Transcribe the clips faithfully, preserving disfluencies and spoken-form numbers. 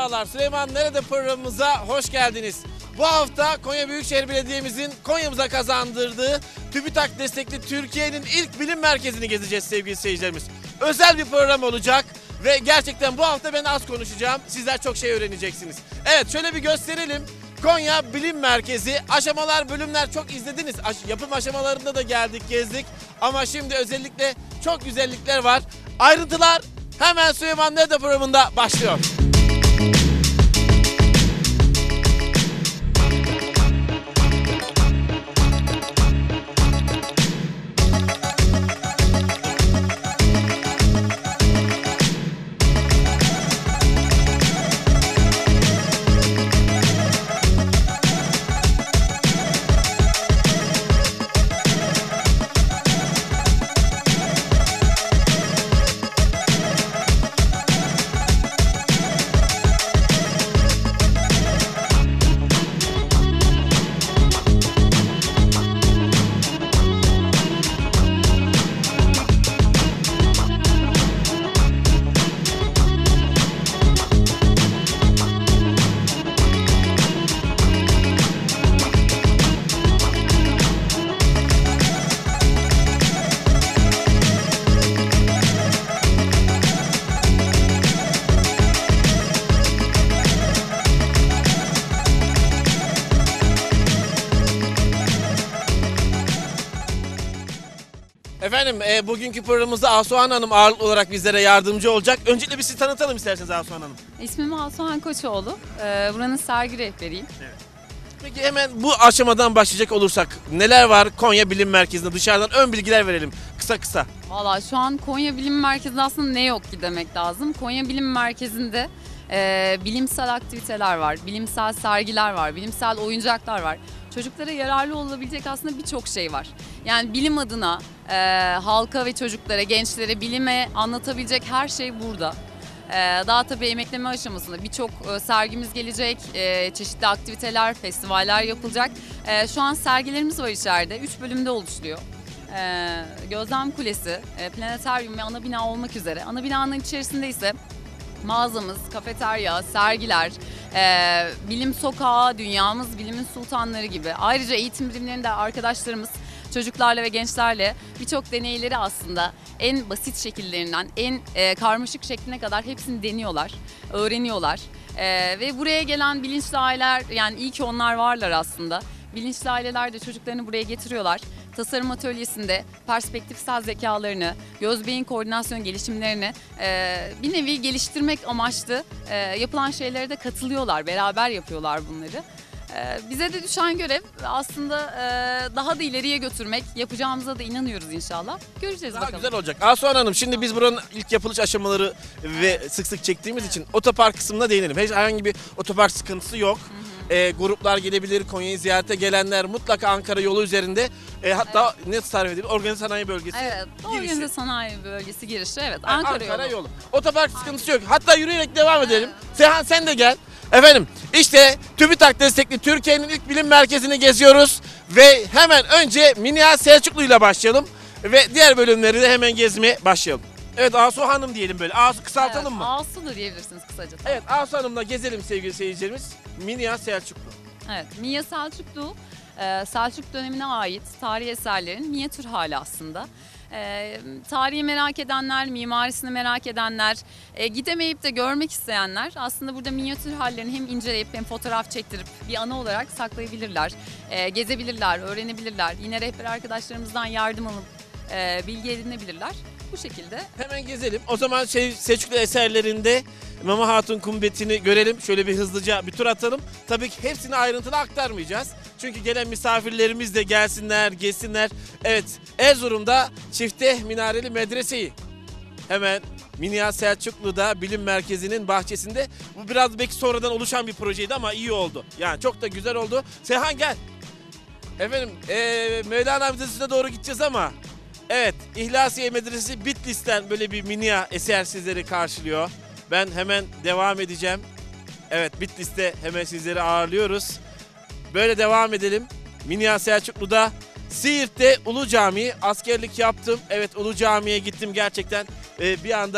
merhabalar. Süleyman Nerede programımıza hoş geldiniz. Bu hafta Konya Büyükşehir Belediye'mizin Konya'mıza kazandırdığı TÜBİTAK destekli Türkiye'nin ilk bilim merkezini gezeceğiz sevgili seyircilerimiz. Özel bir program olacak ve gerçekten bu hafta ben az konuşacağım. Sizler çok şey öğreneceksiniz. Evet, şöyle bir gösterelim. Konya Bilim Merkezi, aşamalar, bölümler çok izlediniz. Aş yapım aşamalarında da geldik, gezdik. Ama şimdi özellikle çok güzellikler var. Ayrıntılar hemen Süleyman Nerede programında başlıyor. Efendim e, bugünkü programımızda Asuhan Hanım ağırlıklı olarak bizlere yardımcı olacak. Öncelikle bir sizi tanıtalım isterseniz Asuhan Hanım. İsmim Asuhan Koçoğlu. Ee, buranın sergi rehberiyim. Evet. Peki hemen bu aşamadan başlayacak olursak neler var Konya Bilim Merkezi'nde, dışarıdan ön bilgiler verelim kısa kısa. Valla şu an Konya Bilim Merkezi'nde aslında ne yok ki demek lazım. Konya Bilim Merkezi'nde e, bilimsel aktiviteler var, bilimsel sergiler var, bilimsel oyuncaklar var. Çocuklara yararlı olabilecek aslında birçok şey var. Yani bilim adına e, halka ve çocuklara, gençlere bilime anlatabilecek her şey burada. E, daha tabii emekleme aşamasında birçok e, sergimiz gelecek, e, çeşitli aktiviteler, festivaller yapılacak. E, şu an sergilerimiz var içeride, üç bölümde oluşuyor. E, Gözlem Kulesi, e, Planetaryum ve ana bina olmak üzere. Ana binanın içerisinde ise mağazamız, kafeterya, sergiler, e, bilim sokağı, dünyamız bilimin sultanları gibi. Ayrıca eğitim birimlerinde arkadaşlarımız çocuklarla ve gençlerle birçok deneyleri aslında en basit şekillerinden en e, karmaşık şekline kadar hepsini deniyorlar, öğreniyorlar. E, ve buraya gelen bilinçli aileler, yani iyi ki onlar varlar aslında. Bilinçli aileler de çocuklarını buraya getiriyorlar. Tasarım atölyesinde perspektifsel zekalarını, göz beyin koordinasyon gelişimlerini e, bir nevi geliştirmek amaçlı e, yapılan şeylere de katılıyorlar, beraber yapıyorlar bunları. E, bize de düşen görev aslında e, daha da ileriye götürmek, yapacağımıza da inanıyoruz inşallah. Göreceğiz Daha bakalım. güzel olacak. Asuhan Hanım, şimdi biz buranın ilk yapılış aşamaları ve sık sık çektiğimiz için otopark kısmına değinelim. Hiç herhangi bir otopark sıkıntısı yok. Hı hı. E, gruplar gelebilir, Konya'yı ziyarete gelenler mutlaka Ankara yolu üzerinde, e, hatta evet. Ne tarif edeyim, Organize Sanayi Bölgesi Evet, girişi. Organize Sanayi Bölgesi girişi, evet. Yani Ankara, Ankara yolu. yolu. Otopark sıkıntısı yok. Hatta yürüyerek devam edelim. Evet. Seyhan, sen de gel. Efendim, işte TÜBİTAK destekli Türkiye'nin ilk bilim merkezini geziyoruz ve hemen önce Minia Selçuklu ile başlayalım ve diğer bölümleri de hemen gezmeye başlayalım. Evet, Asu Hanım diyelim böyle. Asu kısaltalım Evet, mı? Asu da diyebilirsiniz kısaca. Tamam. Evet, Asu Hanım'la gezelim sevgili seyircilerimiz. Minia Selçuklu. Evet, Minya Selçuklu, e, Selçuk dönemine ait tarihi eserlerin minyatür hali aslında. E, tarihi merak edenler, mimarisini merak edenler, e, gidemeyip de görmek isteyenler aslında burada minyatür hallerini hem inceleyip hem fotoğraf çektirip bir anı olarak saklayabilirler, e, gezebilirler, öğrenebilirler. Yine rehber arkadaşlarımızdan yardım alıp e, bilgi edinebilirler. Bu şekilde. Hemen gezelim. O zaman şey, Selçuklu eserlerinde Mama Hatun kumbetini görelim. Şöyle bir hızlıca bir tur atalım. Tabii ki hepsini ayrıntılı aktarmayacağız. Çünkü gelen misafirlerimiz de gelsinler, gezsinler. Evet, Erzurum'da çifte minareli medreseyi. Hemen Minia Selçuklu'da Bilim Merkezi'nin bahçesinde. Bu biraz belki sonradan oluşan bir projeydi ama iyi oldu. Yani çok da güzel oldu. Seyhan gel. Efendim, ee, Mevlana Müzesi'ne doğru gideceğiz ama evet, İhlasiye Medresesi Bitlis'ten böyle bir Minia eser sizleri karşılıyor. Ben hemen devam edeceğim. Evet, Bitlis'te hemen sizleri ağırlıyoruz. Böyle devam edelim. Minia Selçuklu'da, Siirt'te Ulu Cami, askerlik yaptım. Evet, Ulu Cami'ye gittim gerçekten. Ee, bir anda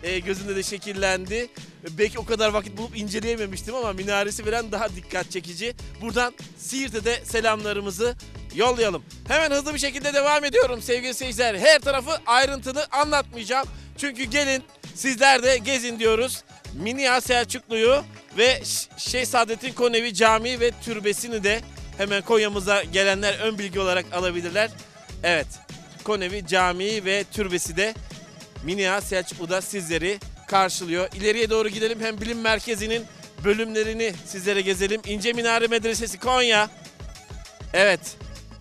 e, gözünde de şekillendi. Belki o kadar vakit bulup inceleyememiştim ama minaresi falan daha dikkat çekici. Buradan Siirt'e de selamlarımızı yollayalım. Hemen hızlı bir şekilde devam ediyorum sevgili seyirciler. Her tarafı ayrıntılı anlatmayacağım. Çünkü gelin sizler de gezin diyoruz. Minya Selçuklu'yu ve Şeyh Saadettin Konevi Camii ve Türbesi'ni de hemen Konya'mıza gelenler ön bilgi olarak alabilirler. Evet, Konevi Camii ve Türbesi de Minya Selçuklu'da sizleri karşılıyor. İleriye doğru gidelim, hem bilim merkezinin bölümlerini sizlere gezelim. İnce Minare Medresesi Konya. Evet.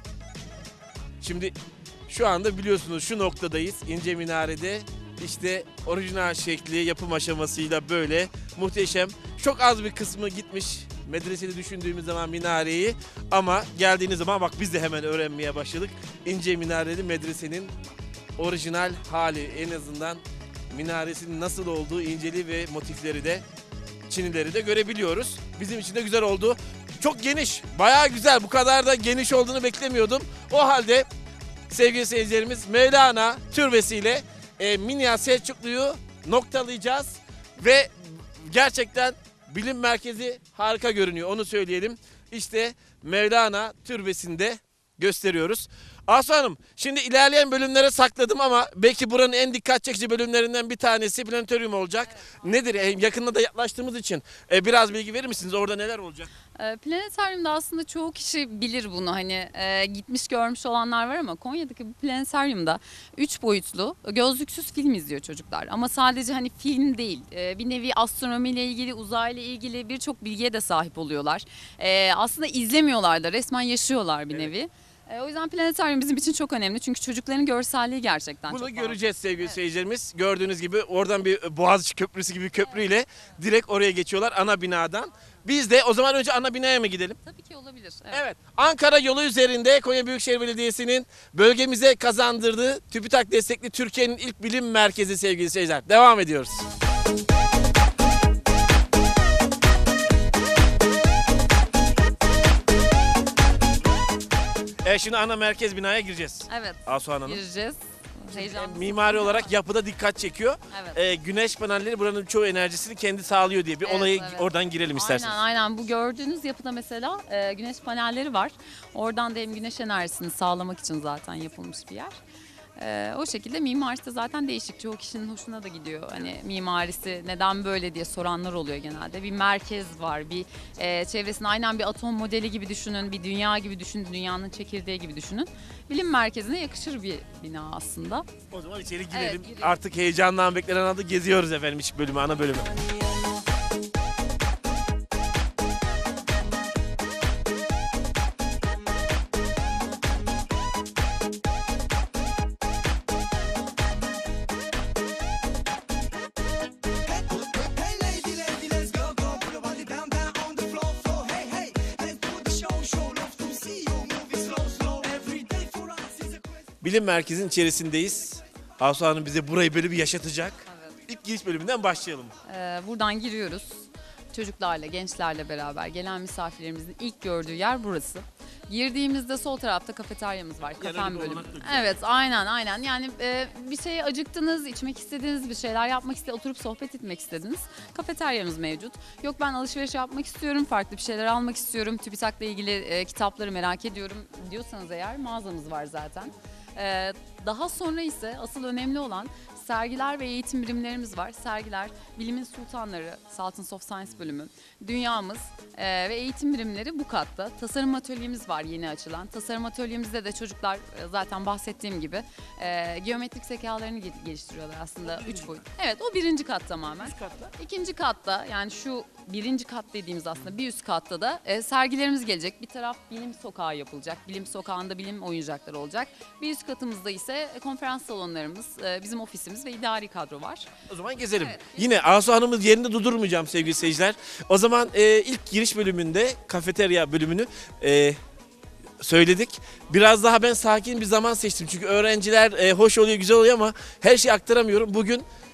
Şimdi şu anda biliyorsunuz şu noktadayız. İnce Minare'de işte orijinal şekli, yapım aşamasıyla böyle muhteşem. Çok az bir kısmı gitmiş medreseli düşündüğümüz zaman minareyi, ama geldiğiniz zaman bak biz de hemen öğrenmeye başladık. İnce Minareli medresenin orijinal hali, en azından minaresinin nasıl olduğu inceliği ve motifleri de, çinileri de görebiliyoruz. Bizim için de güzel oldu. Çok geniş, bayağı güzel. Bu kadar da geniş olduğunu beklemiyordum. O halde sevgili seyircilerimiz, Mevlana Türbesi'yle e, Minya Selçuklu'yu noktalayacağız ve gerçekten bilim merkezi harika görünüyor, onu söyleyelim. İşte Mevlana Türbesi'nde gösteriyoruz. Asu Hanım, şimdi ilerleyen bölümlere sakladım ama belki buranın en dikkat çekici bölümlerinden bir tanesi planetoryum olacak. Evet. Nedir? E, yakında da yaklaştığımız için e, biraz bilgi verir misiniz? Orada neler olacak? E, planetoryumda aslında çoğu kişi bilir bunu, hani e, gitmiş görmüş olanlar var ama Konya'daki bu planetoryumda üç boyutlu gözlüksüz film izliyor çocuklar. Ama sadece hani film değil, e, bir nevi astronomiyle ilgili, uzayla ilgili birçok bilgiye de sahip oluyorlar. E, aslında izlemiyorlar da, resmen yaşıyorlar bir evet. nevi. E, o yüzden planetoryum bizim için çok önemli, çünkü çocukların görselliği gerçekten Bunu çok göreceğiz fazla. sevgili Evet. seyircilerimiz. Gördüğünüz gibi oradan bir Boğaziçi Köprüsü gibi bir köprüyle evet. direkt oraya geçiyorlar, ana binadan. Biz de o zaman önce ana binaya mı gidelim? Tabii ki olabilir. Evet. Evet. Ankara yolu üzerinde Konya Büyükşehir Belediyesi'nin bölgemize kazandırdığı TÜBİTAK destekli Türkiye'nin ilk bilim merkezi sevgili seyirciler. Devam ediyoruz. Evet, şimdi ana merkez binaya gireceğiz. Evet. Asu Hanım. Gireceğiz. E, mimari olarak yapıda dikkat çekiyor. Evet. E, güneş panelleri buranın çoğu enerjisini kendi sağlıyor diye bir Evet, olayı evet. oradan girelim isterseniz. Aynen aynen, bu gördüğünüz yapıda mesela e, güneş panelleri var. Oradan da hem güneş enerjisini sağlamak için zaten yapılmış bir yer. E, o şekilde mimarisi de zaten değişik. Çoğu kişinin hoşuna da gidiyor. Hani mimarisi neden böyle diye soranlar oluyor genelde. Bir merkez var, bir e, çevresinde aynen bir atom modeli gibi düşünün, bir dünya gibi düşünün, dünyanın çekirdeği gibi düşünün. Bilim merkezine yakışır bir bina aslında. O zaman içeri girelim. Evet, Artık heyecanla beklenen anda geziyoruz efendim iç bölümü, ana bölümü. Bilim merkezinin içerisindeyiz. Asu Hanım bize burayı böyle bir yaşatacak. Evet. İlk giriş bölümünden başlayalım. Ee, buradan giriyoruz. Çocuklarla, gençlerle beraber gelen misafirlerimizin ilk gördüğü yer burası. Girdiğimizde sol tarafta kafeteryamız var, kafem bölümü. Evet, aynen aynen. Yani e, bir şeye acıktınız, içmek istediğiniz, bir şeyler yapmak istediniz, oturup sohbet etmek istediniz. Kafeteryamız mevcut. Yok ben alışveriş yapmak istiyorum, farklı bir şeyler almak istiyorum, TÜBİTAK'la ilgili e, kitapları merak ediyorum diyorsanız eğer, mağazamız var zaten. Ee, daha sonra ise asıl önemli olan sergiler ve eğitim birimlerimiz var. Sergiler, bilimin sultanları, Sultans of Science bölümü, dünyamız e, ve eğitim birimleri bu katta. Tasarım atölyemiz var yeni açılan. Tasarım atölyemizde de çocuklar e, zaten bahsettiğim gibi e, geometrik zekalarını gel- geliştiriyorlar aslında. Üç boyut. Evet, o birinci kat tamamen. Üst katta. İkinci katta, yani şu birinci kat dediğimiz aslında bir üst katta da e, sergilerimiz gelecek. Bir taraf bilim sokağı yapılacak. Bilim sokağında bilim oyuncakları olacak. Bir üst katımızda ise e, konferans salonlarımız, e, bizim ofisimiz ve idari kadro var. O zaman gezelim. Evet. Yine Asu Hanım'ın yerinde durdurmayacağım sevgili seyirciler. O zaman e, ilk giriş bölümünde kafeterya bölümünü e, söyledik. Biraz daha ben sakin bir zaman seçtim. Çünkü öğrenciler e, hoş oluyor, güzel oluyor ama her şeyi aktaramıyorum. Bugün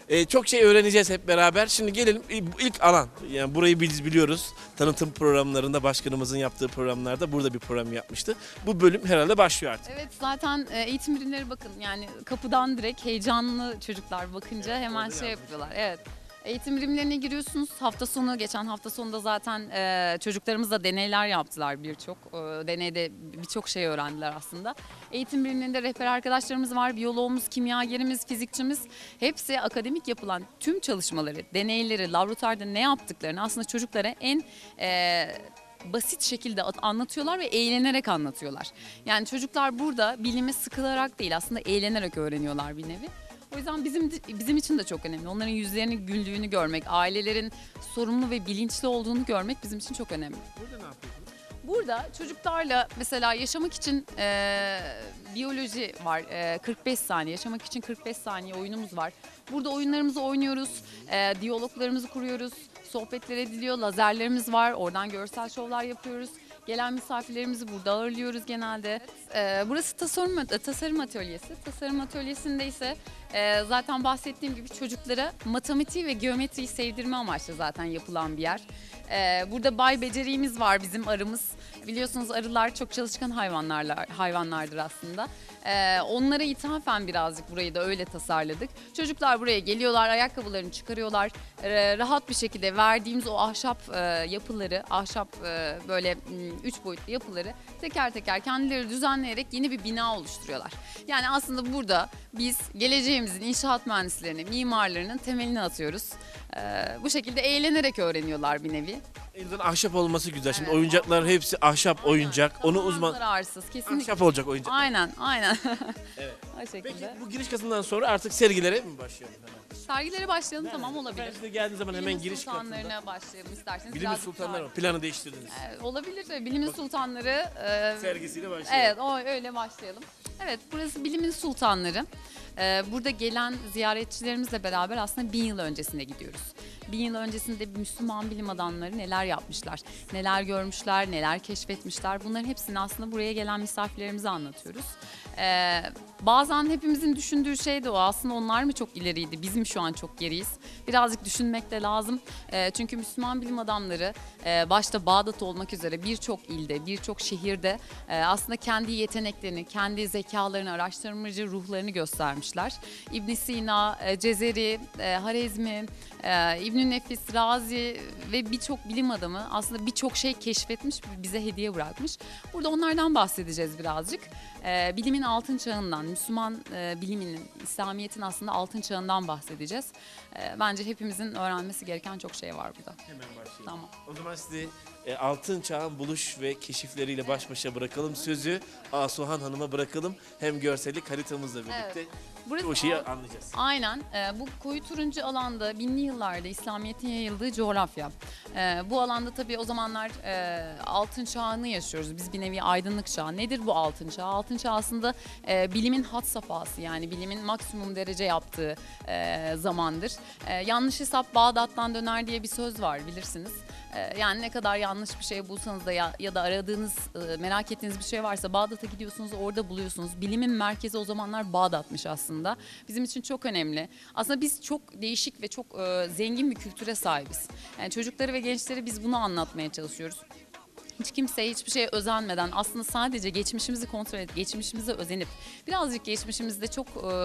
Ee, çok şey öğreneceğiz hep beraber. Şimdi gelelim İ- bu ilk alan. Yani burayı biz biliyoruz. Tanıtım programlarında, başkanımızın yaptığı programlarda burada bir program yapmıştı. Bu bölüm herhalde başlıyor artık. Evet, zaten e, eğitim ürünleri bakın, yani kapıdan direkt heyecanlı çocuklar bakınca hemen orada şey yazmışlar. yapıyorlar. Evet. Eğitim birimlerine giriyorsunuz. Hafta sonu, geçen hafta sonunda zaten e, çocuklarımızla deneyler yaptılar birçok. E, deneyde birçok şey öğrendiler aslında. Eğitim birimlerinde rehber arkadaşlarımız var. Biyoloğumuz, kimyagerimiz, fizikçimiz. Hepsi akademik yapılan tüm çalışmaları, deneyleri, laboratuvarda ne yaptıklarını aslında çocuklara en e, basit şekilde at- anlatıyorlar ve eğlenerek anlatıyorlar. Yani çocuklar burada bilimi sıkılarak değil, aslında eğlenerek öğreniyorlar bir nevi. O yüzden bizim bizim için de çok önemli. Onların yüzlerinin güldüğünü görmek, ailelerin sorumlu ve bilinçli olduğunu görmek bizim için çok önemli. Burada ne yapıyorsunuz? Burada çocuklarla mesela yaşamak için e, biyoloji var. E, kırk beş saniye, yaşamak için kırk beş saniye oyunumuz var. Burada oyunlarımızı oynuyoruz, e, diyaloglarımızı kuruyoruz, sohbetler ediliyor, lazerlerimiz var, oradan görsel şovlar yapıyoruz. Gelen misafirlerimizi burada ağırlıyoruz genelde. E, burası tasarım, tasarım atölyesi. Tasarım atölyesinde ise e, zaten bahsettiğim gibi çocuklara matematiği ve geometriyi sevdirme amaçlı zaten yapılan bir yer. E, burada bay beceriğimiz var, bizim arımız. Biliyorsunuz arılar çok çalışkan hayvanlarlar, hayvanlardır aslında. E, onlara ithafen birazcık burayı da öyle tasarladık. Çocuklar buraya geliyorlar, ayakkabılarını çıkarıyorlar. E, rahat bir şekilde verdiğimiz o ahşap e, yapıları, ahşap e, böyle m, üç boyutlu yapıları teker teker kendileri düzenleyerek yeni bir bina oluşturuyorlar. Yani aslında burada biz geleceğimizin inşaat mühendislerinin, mimarlarının temelini atıyoruz. E, bu şekilde eğlenerek öğreniyorlar bir nevi. Elden ahşap olması güzel. Şimdi Evet. oyuncakların hepsi ahşap oyuncak. Onu Tamamen uzman zararsız, kesinlikle. ahşap olacak oyuncak. Aynen, aynen. Evet. O şekilde. Peki bu giriş katından sonra artık sergilere mi başlayalım hemen? Sergilere başlayalım, tamam, Ben olabilir. size geldiğiniz zaman hemen Bilimin giriş katında. sultanlarına başlayalım isterseniz. Bilimin Birazcık sultanları daha- mı? Planı değiştirdiniz. Ee, olabilir. Bilimin sultanları. e, Sergisiyle başlayalım. Evet, o öyle başlayalım. Evet, burası Bilimin Sultanları. Ee, burada gelen ziyaretçilerimizle beraber aslında bin yıl öncesine gidiyoruz. Bin yıl öncesinde Müslüman bilim adamları neler yapmışlar, neler görmüşler, neler keşfetmişler. Bunların hepsini aslında buraya gelen misafirlerimize anlatıyoruz. Ee, bazen hepimizin düşündüğü şey de o. Aslında onlar mı çok ileriydi, biz mi şu an çok geriyiz? Birazcık düşünmek de lazım. Ee, çünkü Müslüman bilim adamları e, başta Bağdat olmak üzere birçok ilde, birçok şehirde e, aslında kendi yeteneklerini, kendi zekalarını, araştırmacı ruhlarını göstermişler. İbn Sina, e, Cezeri, e, Harezmi, e, İbn Nefis, Razi ve birçok bilim adamı aslında birçok şey keşfetmiş, bize hediye bırakmış. Burada onlardan bahsedeceğiz birazcık. E, bilimin altın çağından, Müslüman e, biliminin, İslamiyet'in aslında altın çağından bahsedeceğiz. E, bence hepimizin öğrenmesi gereken çok şey var burada. Hemen başlayalım. Tamam. O zaman sizi e, Altın Çağ'ın buluş ve keşifleriyle baş başa bırakalım. Sözü Asuhan Hanım'a bırakalım. Hem görsellik haritamızla birlikte Burası o şeyi alt- anlayacağız. Aynen. Ee, bu koyu turuncu alanda binli yıllarda İslamiyet'in yayıldığı coğrafya. Ee, bu alanda tabii o zamanlar e, altın çağını yaşıyoruz. Biz bir nevi aydınlık çağ. Nedir bu altın çağ? Altın çağ aslında e, bilimin had safhası, yani bilimin maksimum derece yaptığı e, zamandır. E, yanlış hesap Bağdat'tan döner diye bir söz var, bilirsiniz. E, yani ne kadar yanlış bir şey bulsanız da ya, ya da aradığınız, e, merak ettiğiniz bir şey varsa Bağdat'a gidiyorsunuz, orada buluyorsunuz. Bilimin merkezi o zamanlar Bağdat'mış aslında. Bizim için çok önemli. Aslında biz çok değişik ve çok e, zengin bir kültüre sahibiz. Yani çocukları ve gençlere biz bunu anlatmaya çalışıyoruz. Hiç kimseye hiçbir şeye özenmeden, aslında sadece geçmişimizi kontrol edip, geçmişimize özenip, birazcık geçmişimizde çok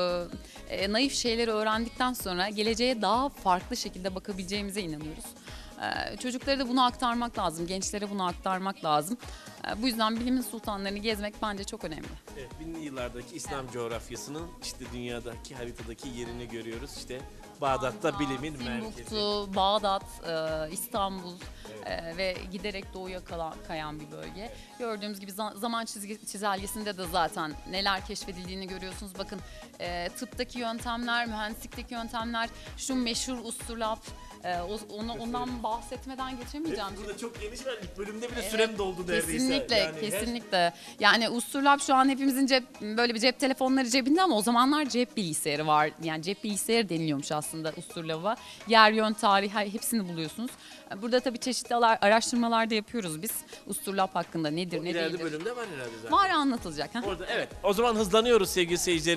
e, e, naif şeyleri öğrendikten sonra geleceğe daha farklı şekilde bakabileceğimize inanıyoruz. E, çocuklara da bunu aktarmak lazım, gençlere bunu aktarmak lazım. E, bu yüzden bilimin sultanlarını gezmek bence çok önemli. Evet, binli yıllardaki İslam coğrafyasının işte dünyadaki haritadaki yerini görüyoruz. İşte Bağdat'ta bilimin merkezi. Timbuktu, Bağdat, e, İstanbul e, ve giderek doğuya kalan, kayan bir bölge. Gördüğümüz gibi za- zaman çizgi, çizelgesinde de zaten neler keşfedildiğini görüyorsunuz. Bakın e, tıptaki yöntemler, mühendislikteki yöntemler, şu meşhur usturlap, e, o- onu, ondan bahsetmeden geçemeyeceğim. Evet, burada çok geniş var. İlk bölümde bile Evet, sürem doldu neredeyse. Kesinlikle, Yani her- kesinlikle. Yani usturlap şu an hepimizin cep, böyle bir cep telefonları cebinde ama o zamanlar cep bilgisayarı var. Yani cep bilgisayarı deniliyormuş aslında usturlaba. Yer, yön, tarih hepsini buluyorsunuz. Burada tabii çeşitli ala- araştırmalar da yapıyoruz biz. Usturlap hakkında nedir, O ne ileride değildir. bölümde var herhalde zaten. Var, anlatılacak. ha? Orada evet. O zaman hızlanıyoruz sevgili seyircilerimiz.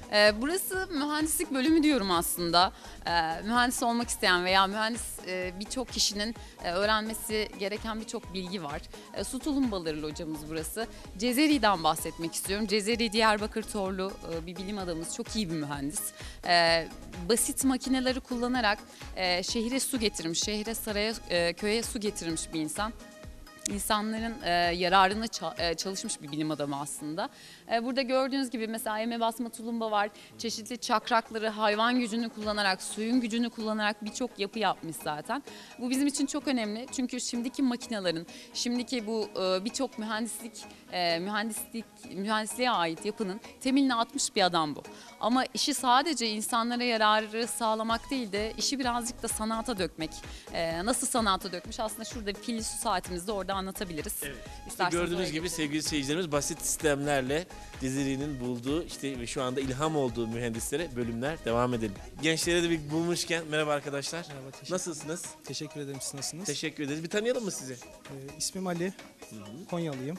Ee, burası mühendislik bölümü diyorum aslında. Ee, mühendis olmak isteyen veya mühendis e, birçok kişinin e, öğrenmesi gereken birçok bilgi var. E, su tulumbaları hocamız burası. Cezeri'den bahsetmek istiyorum. Cezeri Diyarbakır Torlu e, bir bilim adamımız, çok iyi bir mühendis. E, basit makineleri kullanarak e, şehre su getirmiş, şehre, saraya, e, köye su getirmiş bir insan. İnsanların e, yararına ça- e, çalışmış bir bilim adamı aslında. E, burada gördüğünüz gibi mesela eme basma tulumba var. Çeşitli çakrakları hayvan gücünü kullanarak, suyun gücünü kullanarak birçok yapı yapmış zaten. Bu bizim için çok önemli. Çünkü şimdiki makinelerin, şimdiki bu e, birçok mühendislik, e, mühendislik, mühendisliğe ait yapının temelini atmış bir adam bu. Ama işi sadece insanlara yararı sağlamak değil de işi birazcık da sanata dökmek. E, nasıl sanata dökmüş? Aslında şurada bir pilli su saatimizde orada anlatabiliriz. Evet. İşte İsterseniz gördüğünüz oraya gibi geçelim. sevgili seyircilerimiz basit sistemlerle Cezeri'nin bulduğu işte ve şu anda ilham olduğu mühendislere bölümler devam edelim. Gençlere de bir bulmuşken merhaba arkadaşlar. Merhaba, teşekkür, Nasılsınız? teşekkür ederim. Siz nasılsınız? Teşekkür ederiz. Bir tanıyalım mı sizi? Ee, ismim Ali, Konyalıyım.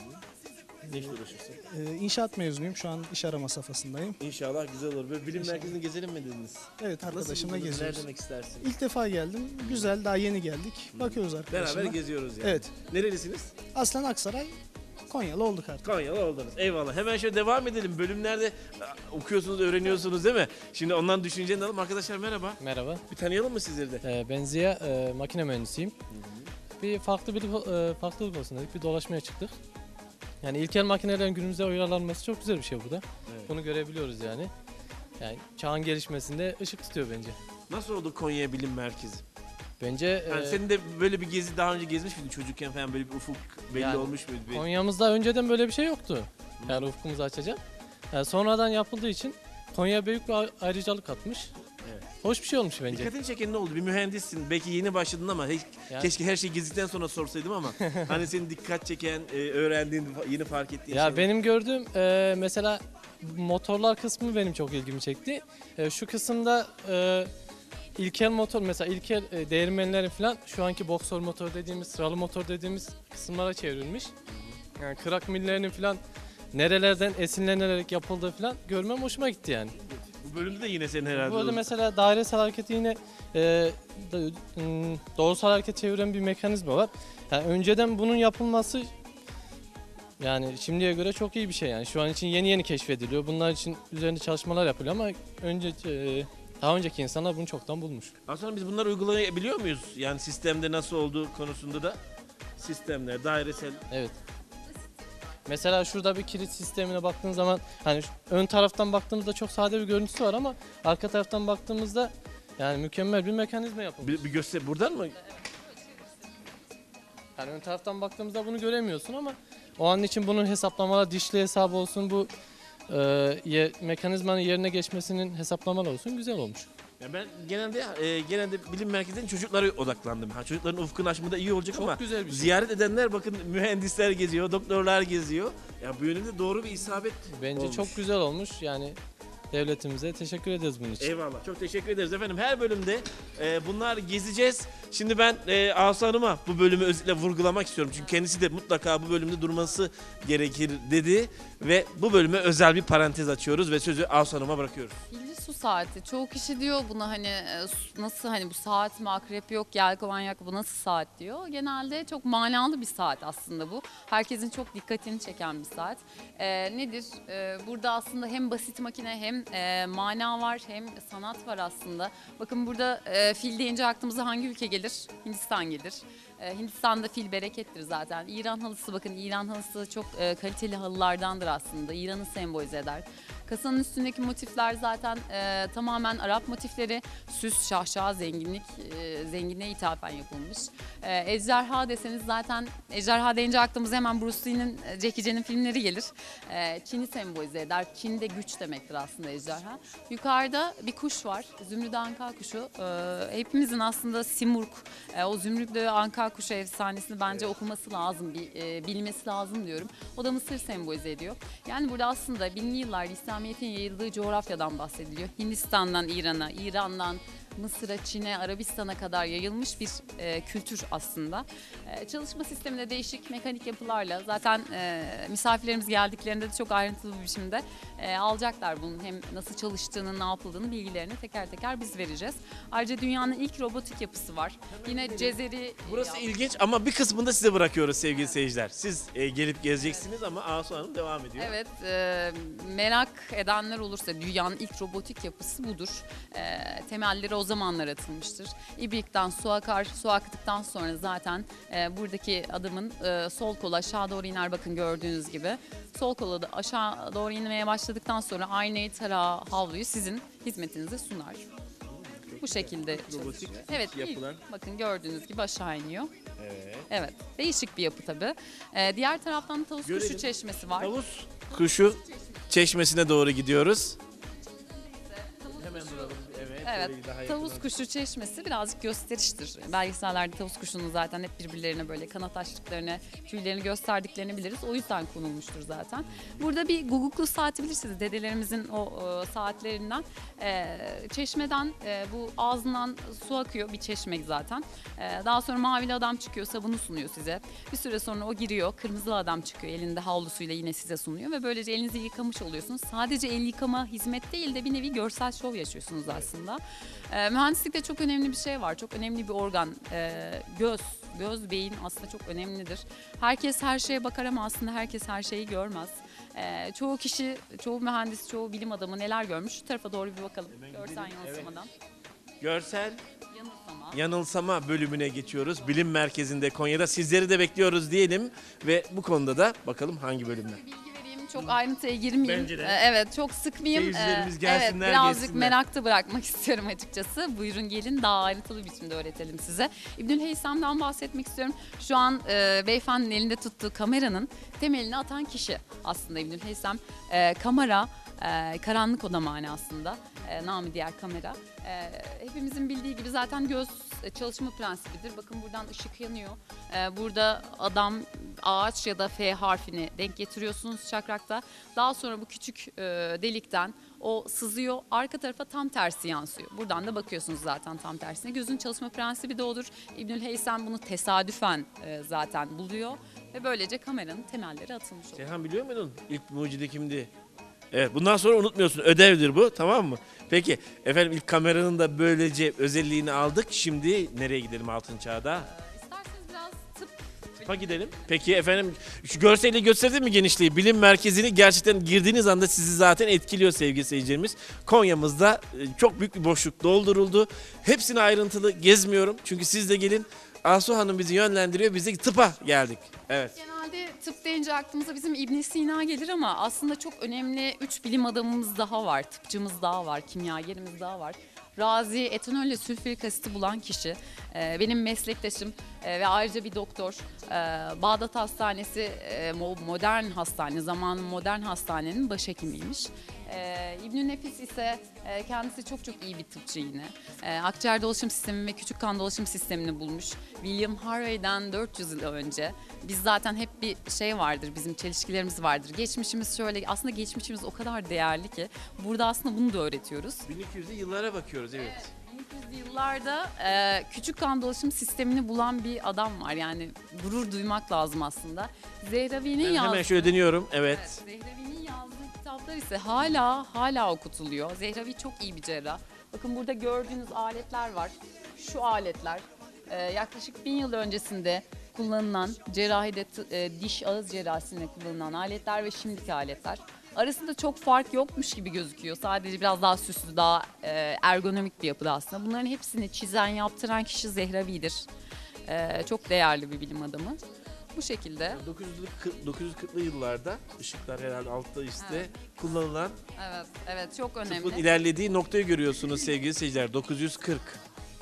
Ne işle uğraşıyorsun? Ee, inşaat mezunuyum. Şu an iş arama safhasındayım. İnşallah güzel olur. Böyle bilim İnşallah. merkezine gezelim mi dediniz? Evet, arkadaşımla buldunuz? geziyoruz. Neler demek istersin? İlk defa geldim. Güzel, daha yeni geldik. Bakıyoruz arkadaşımla. Beraber geziyoruz yani. Evet. Nerelisiniz? Aslen Aksaray, Konyalı olduk artık. Konyalı oldunuz. Eyvallah. Hemen şöyle devam edelim. Bölümlerde a, okuyorsunuz, öğreniyorsunuz değil mi? Şimdi ondan düşünceni alalım. Arkadaşlar merhaba. Merhaba, Bir tanıyalım mı sizleri de? ee, ben Ziya, e, makine mühendisiyim. Bir farklı bir e, farklılık olsun dedik, bir dolaşmaya çıktık. Yani ilkel makinelerin günümüze uyarlanması çok güzel bir şey burada. Evet. Bunu görebiliyoruz yani. Yani çağın gelişmesinde ışık tutuyor bence. Nasıl oldu Konya Bilim Merkezi? Bence Yani e, senin de böyle bir gezi daha önce gezmiş miydin çocukken falan, böyle bir ufuk belli Yani olmuş muydu? Bir- Konya'mızda önceden böyle bir şey yoktu. Yani ufkumuzu açacak. Yani sonradan yapıldığı için Konya büyük bir ayrıcalık katmış. Evet. Hoş bir şey olmuş bence. Dikkatini çeken ne oldu? Bir mühendissin. Belki yeni başladın ama hiç, Yani- keşke her şeyi gezdikten sonra sorsaydım ama hani senin dikkat çeken, e, öğrendiğin, yeni fark ettiğin Ya şeyler. benim gördüğüm e, mesela motorlar kısmı benim çok ilgimi çekti. E, şu kısımda e, ilkel motor, mesela ilkel e, değirmenlerin falan şu anki boksör motor dediğimiz, sıralı motor dediğimiz kısımlara çevrilmiş. Yani kırak millerinin falan nerelerden esinlenerek yapıldığı falan görmem hoşuma gitti yani. Bu bölümde de yine senin herhalde. Bu arada o- mesela dairesel hareketi yine e, da- m, doğrusal hareket çeviren bir mekanizma var. Yani önceden bunun yapılması yani şimdiye göre çok iyi bir şey yani. Şu an için yeni yeni keşfediliyor. Bunlar için üzerinde çalışmalar yapılıyor ama önce e, daha önceki insanlar bunu çoktan bulmuş. Aslında biz bunları uygulayabiliyor muyuz? Yani sistemde nasıl olduğu konusunda da sistemler, dairesel. Evet. Mesela şurada bir kilit sistemine baktığın zaman hani şu ön taraftan baktığımızda çok sade bir görüntüsü var ama arka taraftan baktığımızda yani mükemmel bir mekanizma yapılmış. Bir, bir göster buradan mı? Yani ön taraftan baktığımızda bunu göremiyorsun ama o an için bunun hesaplamalar, dişli hesabı olsun, bu e, ye- mekanizmanın yerine geçmesinin hesaplamaları olsun, güzel olmuş. Ya ben genelde e, genelde bilim merkezinin çocuklara odaklandım. Ha, çocukların ufkunu açmada iyi olacak Çok ama güzel bir şey. ziyaret edenler bakın mühendisler geziyor, doktorlar geziyor. Ya bu yönde doğru bir isabet Bence olmuş. çok güzel olmuş yani, devletimize teşekkür ederiz bunun için. Eyvallah. Çok teşekkür ederiz efendim. Her bölümde e, bunlar gezeceğiz. Şimdi ben e, Asu Hanım'a bu bölümü özellikle vurgulamak istiyorum. Çünkü kendisi de mutlaka bu bölümde durması gerekir dedi. Ve bu bölüme özel bir parantez açıyoruz ve sözü Asu Hanım'a bırakıyoruz. Pilli su saati. Çoğu kişi diyor buna hani e, su- nasıl hani bu saat mi, akrep yok, yelkovan yok, bu nasıl saat diyor. Genelde çok manalı bir saat aslında bu. Herkesin çok dikkatini çeken bir saat. E, nedir? E, burada aslında hem basit makine hem e, mana var hem sanat var aslında. Bakın burada e, fil deyince aklımıza hangi ülke gelir? Hindistan gelir. E, Hindistan'da fil berekettir zaten. İran halısı, bakın İran halısı çok e, kaliteli halılardandır aslında. İran'ı sembolize eder. Kasanın üstündeki motifler zaten e, tamamen Arap motifleri. Süs, şahşa, zenginlik, e, zenginliğe ithafen yapılmış. E, ejderha deseniz zaten, ejderha deyince aklımıza hemen Bruce Lee'nin, e, Jackie Chan'ın filmleri gelir. E, Çin'i sembolize eder. Çin'de güç demektir aslında ejderha. Yukarıda bir kuş var. Zümrüt anka kuşu. E, hepimizin aslında Simurg, e, o zümrütlü anka kuşu efsanesini bence okuması lazım, bir, e, bilmesi lazım diyorum. O da Mısır sembolize ediyor. Yani burada aslında binli yıllar İslamiyet'in yayıldığı coğrafyadan bahsediliyor. Hindistan'dan İran'a, İran'dan Mısır'a, Çin'e, Arabistan'a kadar yayılmış bir e, kültür aslında. E, çalışma sisteminde değişik mekanik yapılarla zaten e, misafirlerimiz geldiklerinde de çok ayrıntılı bir biçimde e, alacaklar bunun hem nasıl çalıştığını, ne yapıldığını bilgilerini teker teker biz vereceğiz. Ayrıca dünyanın ilk robotik yapısı var. Yine Cezeri. Burası ilginç ama bir kısmını da size bırakıyoruz sevgili seyirciler. Siz e, gelip gezeceksiniz ama Asu Hanım devam ediyor. Evet, e, merak edenler olursa dünyanın ilk robotik yapısı budur. E, temelleri o zamanlar atılmıştır. İbrik'ten su akar, su aktıktan sonra zaten e, buradaki adamın e, sol kolu aşağı doğru iner, bakın gördüğünüz gibi. Sol kolu da aşağı doğru inmeye başladıktan sonra aynayı, tarağı, havluyu sizin hizmetinize sunar. Bu şekilde çalışıyor. Evet, ilk, yapılar. bakın gördüğünüz gibi aşağı iniyor. Evet. Evet, değişik bir yapı tabii. E, diğer taraftan Tavus Görelim. Kuşu Çeşmesi var. Tavus kuşu çeşmesine doğru gidiyoruz. Hemen duralım. Evet. Evet, böyle daha tavus yakından. kuşu çeşmesi birazcık gösteriştir. Belgesellerde tavus kuşunun zaten hep birbirlerine böyle kanat açtıklarını, tüylerini gösterdiklerini biliriz. O yüzden konulmuştur zaten. Burada bir guguklu saati bilirsiniz. Dedelerimizin o e, saatlerinden. E, çeşmeden e, bu ağzından su akıyor. Bir çeşme zaten. E, daha sonra mavili adam çıkıyor, sabunu sunuyor size. Bir süre sonra o giriyor. Kırmızılı adam çıkıyor. Elinde havlusuyla yine size sunuyor ve böylece elinizi yıkamış oluyorsunuz. Sadece el yıkama hizmet değil de bir nevi görsel şov yaşıyorsunuz aslında. E, mühendislikte çok önemli bir şey var. Çok önemli bir organ. E, göz. Göz, beyin aslında çok önemlidir. Herkes her şeye bakar ama aslında herkes her şeyi görmez. E, çoğu kişi, çoğu mühendis, çoğu bilim adamı neler görmüş? Şu tarafa doğru bir bakalım. Görsel yansımadan. Görsel Yanılsama. yanılsama bölümüne geçiyoruz. Bilim Merkezi'nde Konya'da sizleri de bekliyoruz diyelim ve bu konuda da bakalım hangi bölümler. Bilgi vereyim, çok ayrıntıya girmeyeyim. Bence de. Ee, Evet, çok sıkmayayım. Seyircilerimiz Ee, gelsinler, Evet, birazcık geçsinler. merakta bırakmak istiyorum açıkçası. Buyurun gelin, daha ayrıntılı biçimde öğretelim size. İbnül Heysem'den bahsetmek istiyorum. Şu an e, beyefendinin elinde tuttuğu kameranın temelini atan kişi aslında İbnül Heysem. E, kamera, e, karanlık oda manasında. E, namı diğer kamera. E, hepimizin bildiği gibi zaten göz çalışma prensibidir. Bakın buradan ışık yanıyor. E, burada adam, ağaç ya da F harfini denk getiriyorsunuz çakrakta. Daha sonra bu küçük e, delikten o sızıyor. Arka tarafa tam tersi yansıyor. Buradan da bakıyorsunuz zaten tam tersine. Gözün çalışma prensibi de odur. İbnül Heysem bunu tesadüfen e, zaten buluyor. Ve böylece kameranın temelleri atılmış oluyor. Seyhan biliyor muydun ilk mucidi kimdi? Evet, bundan sonra unutmuyorsun. Ödevdir bu, tamam mı? Peki efendim, ilk kameranın da böylece özelliğini aldık. Şimdi nereye gidelim altın çağda? E, isterseniz biraz tıp. Tıpa gidelim. Peki efendim, şu görseli gösterdi mi genişliği? Bilim merkezini gerçekten girdiğiniz anda sizi zaten etkiliyor sevgili seyircilerimiz. Konya'mızda e, çok büyük bir boşluk dolduruldu. Hepsini ayrıntılı gezmiyorum. Çünkü siz de gelin. Asu Hanım bizi yönlendiriyor. Biz de tıpa geldik. Evet. Genelde tıp deyince aklımıza bizim İbn Sina gelir ama aslında çok önemli üç bilim adamımız daha var. Tıpçımız daha var, kimyagerimiz daha var. Razi etanolle sülfürik asiti bulan kişi, e, benim meslektaşım e, ve ayrıca bir doktor. E, Bağdat Hastanesi e, mo- modern hastane, zamanın modern hastanenin başhekimiymiş. E, İbn-i Nefis ise e, kendisi çok çok iyi bir tıpçı yine. E, akciğer dolaşım sistemi ve küçük kan dolaşım sistemini bulmuş. William Harvey'den dört yüz yıl önce. Biz zaten hep bir şey vardır, bizim çelişkilerimiz vardır. Geçmişimiz şöyle, aslında geçmişimiz o kadar değerli ki burada aslında bunu da öğretiyoruz. bin iki yüzlü yıllara bakıyoruz, evet. Evet, bin iki yüzlü yıllarda e, küçük kan dolaşım sistemini bulan bir adam var. Yani gurur duymak lazım aslında. Zehravi'nin Ben yazdığı... hemen şöyle deniyorum, evet. Evet, Zehravi'nin yazdığı kitaplar ise hala hala okutuluyor. Zehravi çok iyi bir cerrah. Bakın burada gördüğünüz aletler var. Şu aletler e, yaklaşık bin yıl öncesinde kullanılan cerrahide t- e, diş ağız cerrahisinde kullanılan aletler ve şimdiki aletler. Arasında çok fark yokmuş gibi gözüküyor. Sadece biraz daha süslü, daha e, ergonomik bir yapıda aslında. Bunların hepsini çizen, yaptıran kişi Zehravi'dir. E, çok değerli bir bilim adamı. Bu şekilde. dokuz yüzlü, dokuz yüz kırklı yıllarda ışıklar herhalde altta üstte Evet. kullanılan Evet, evet çok tıbbın önemli. ilerlediği noktayı görüyorsunuz sevgili seyirciler. dokuz yüz kırk.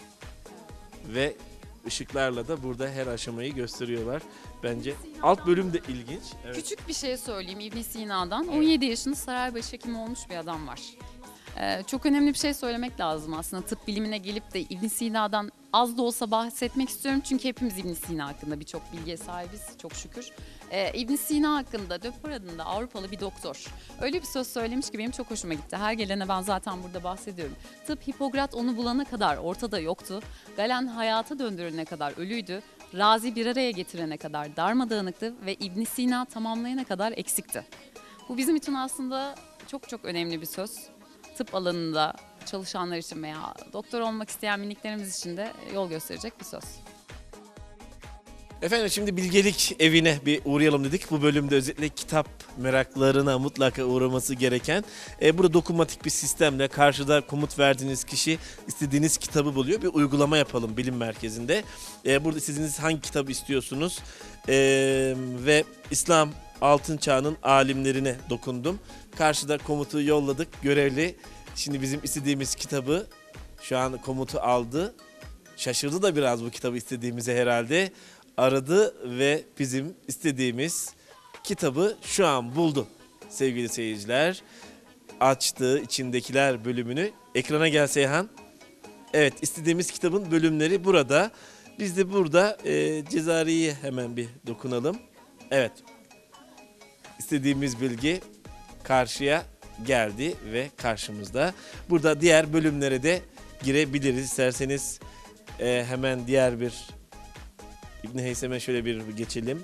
Ve ışıklarla da burada her aşamayı gösteriyorlar. Bence alt bölüm de ilginç. Evet. Küçük bir şey söyleyeyim İbn Sina'dan. on yedi yaşında saray başhekimi olmuş bir adam var. Ee, çok önemli bir şey söylemek lazım aslında. Tıp bilimine gelip de İbn Sina'dan az da olsa bahsetmek istiyorum. Çünkü hepimiz İbn Sina hakkında birçok bilgiye sahibiz çok şükür. Ee, İbn Sina hakkında Döper adında Avrupalı bir doktor öyle bir söz söylemiş ki benim çok hoşuma gitti. Her gelene ben zaten burada bahsediyorum. Tıp Hipokrat onu bulana kadar ortada yoktu. Galen hayata döndürene kadar ölüydü. Razi bir araya getirene kadar darmadağınıktı ve İbn Sina tamamlayana kadar eksikti. Bu bizim için aslında çok çok önemli bir söz. Tıp alanında çalışanlar için veya doktor olmak isteyen miniklerimiz için de yol gösterecek bir söz. Efendim şimdi bilgelik evine bir uğrayalım dedik. Bu bölümde özellikle kitap meraklarına mutlaka uğraması gereken. E, burada dokunmatik bir sistemle karşıda komut verdiğiniz kişi istediğiniz kitabı buluyor. Bir uygulama yapalım bilim merkezinde. E, burada istediğiniz hangi kitabı istiyorsunuz? E, ve İslam Altın Çağı'nın alimlerine dokundum. Karşıda komutu yolladık. Görevli şimdi bizim istediğimiz kitabı şu an komutu aldı. Şaşırdı da biraz bu kitabı istediğimize herhalde. Aradı ve bizim istediğimiz kitabı şu an buldu sevgili seyirciler. Açtı içindekiler bölümünü. Ekrana gel Seyhan. Evet, istediğimiz kitabın bölümleri burada. Biz de burada e, Cezari'ye hemen bir dokunalım. Evet. İstediğimiz bilgi karşıya geldi ve karşımızda. Burada diğer bölümlere de girebiliriz. İsterseniz e, hemen diğer bir İbn-i Heysem'e şöyle bir geçelim.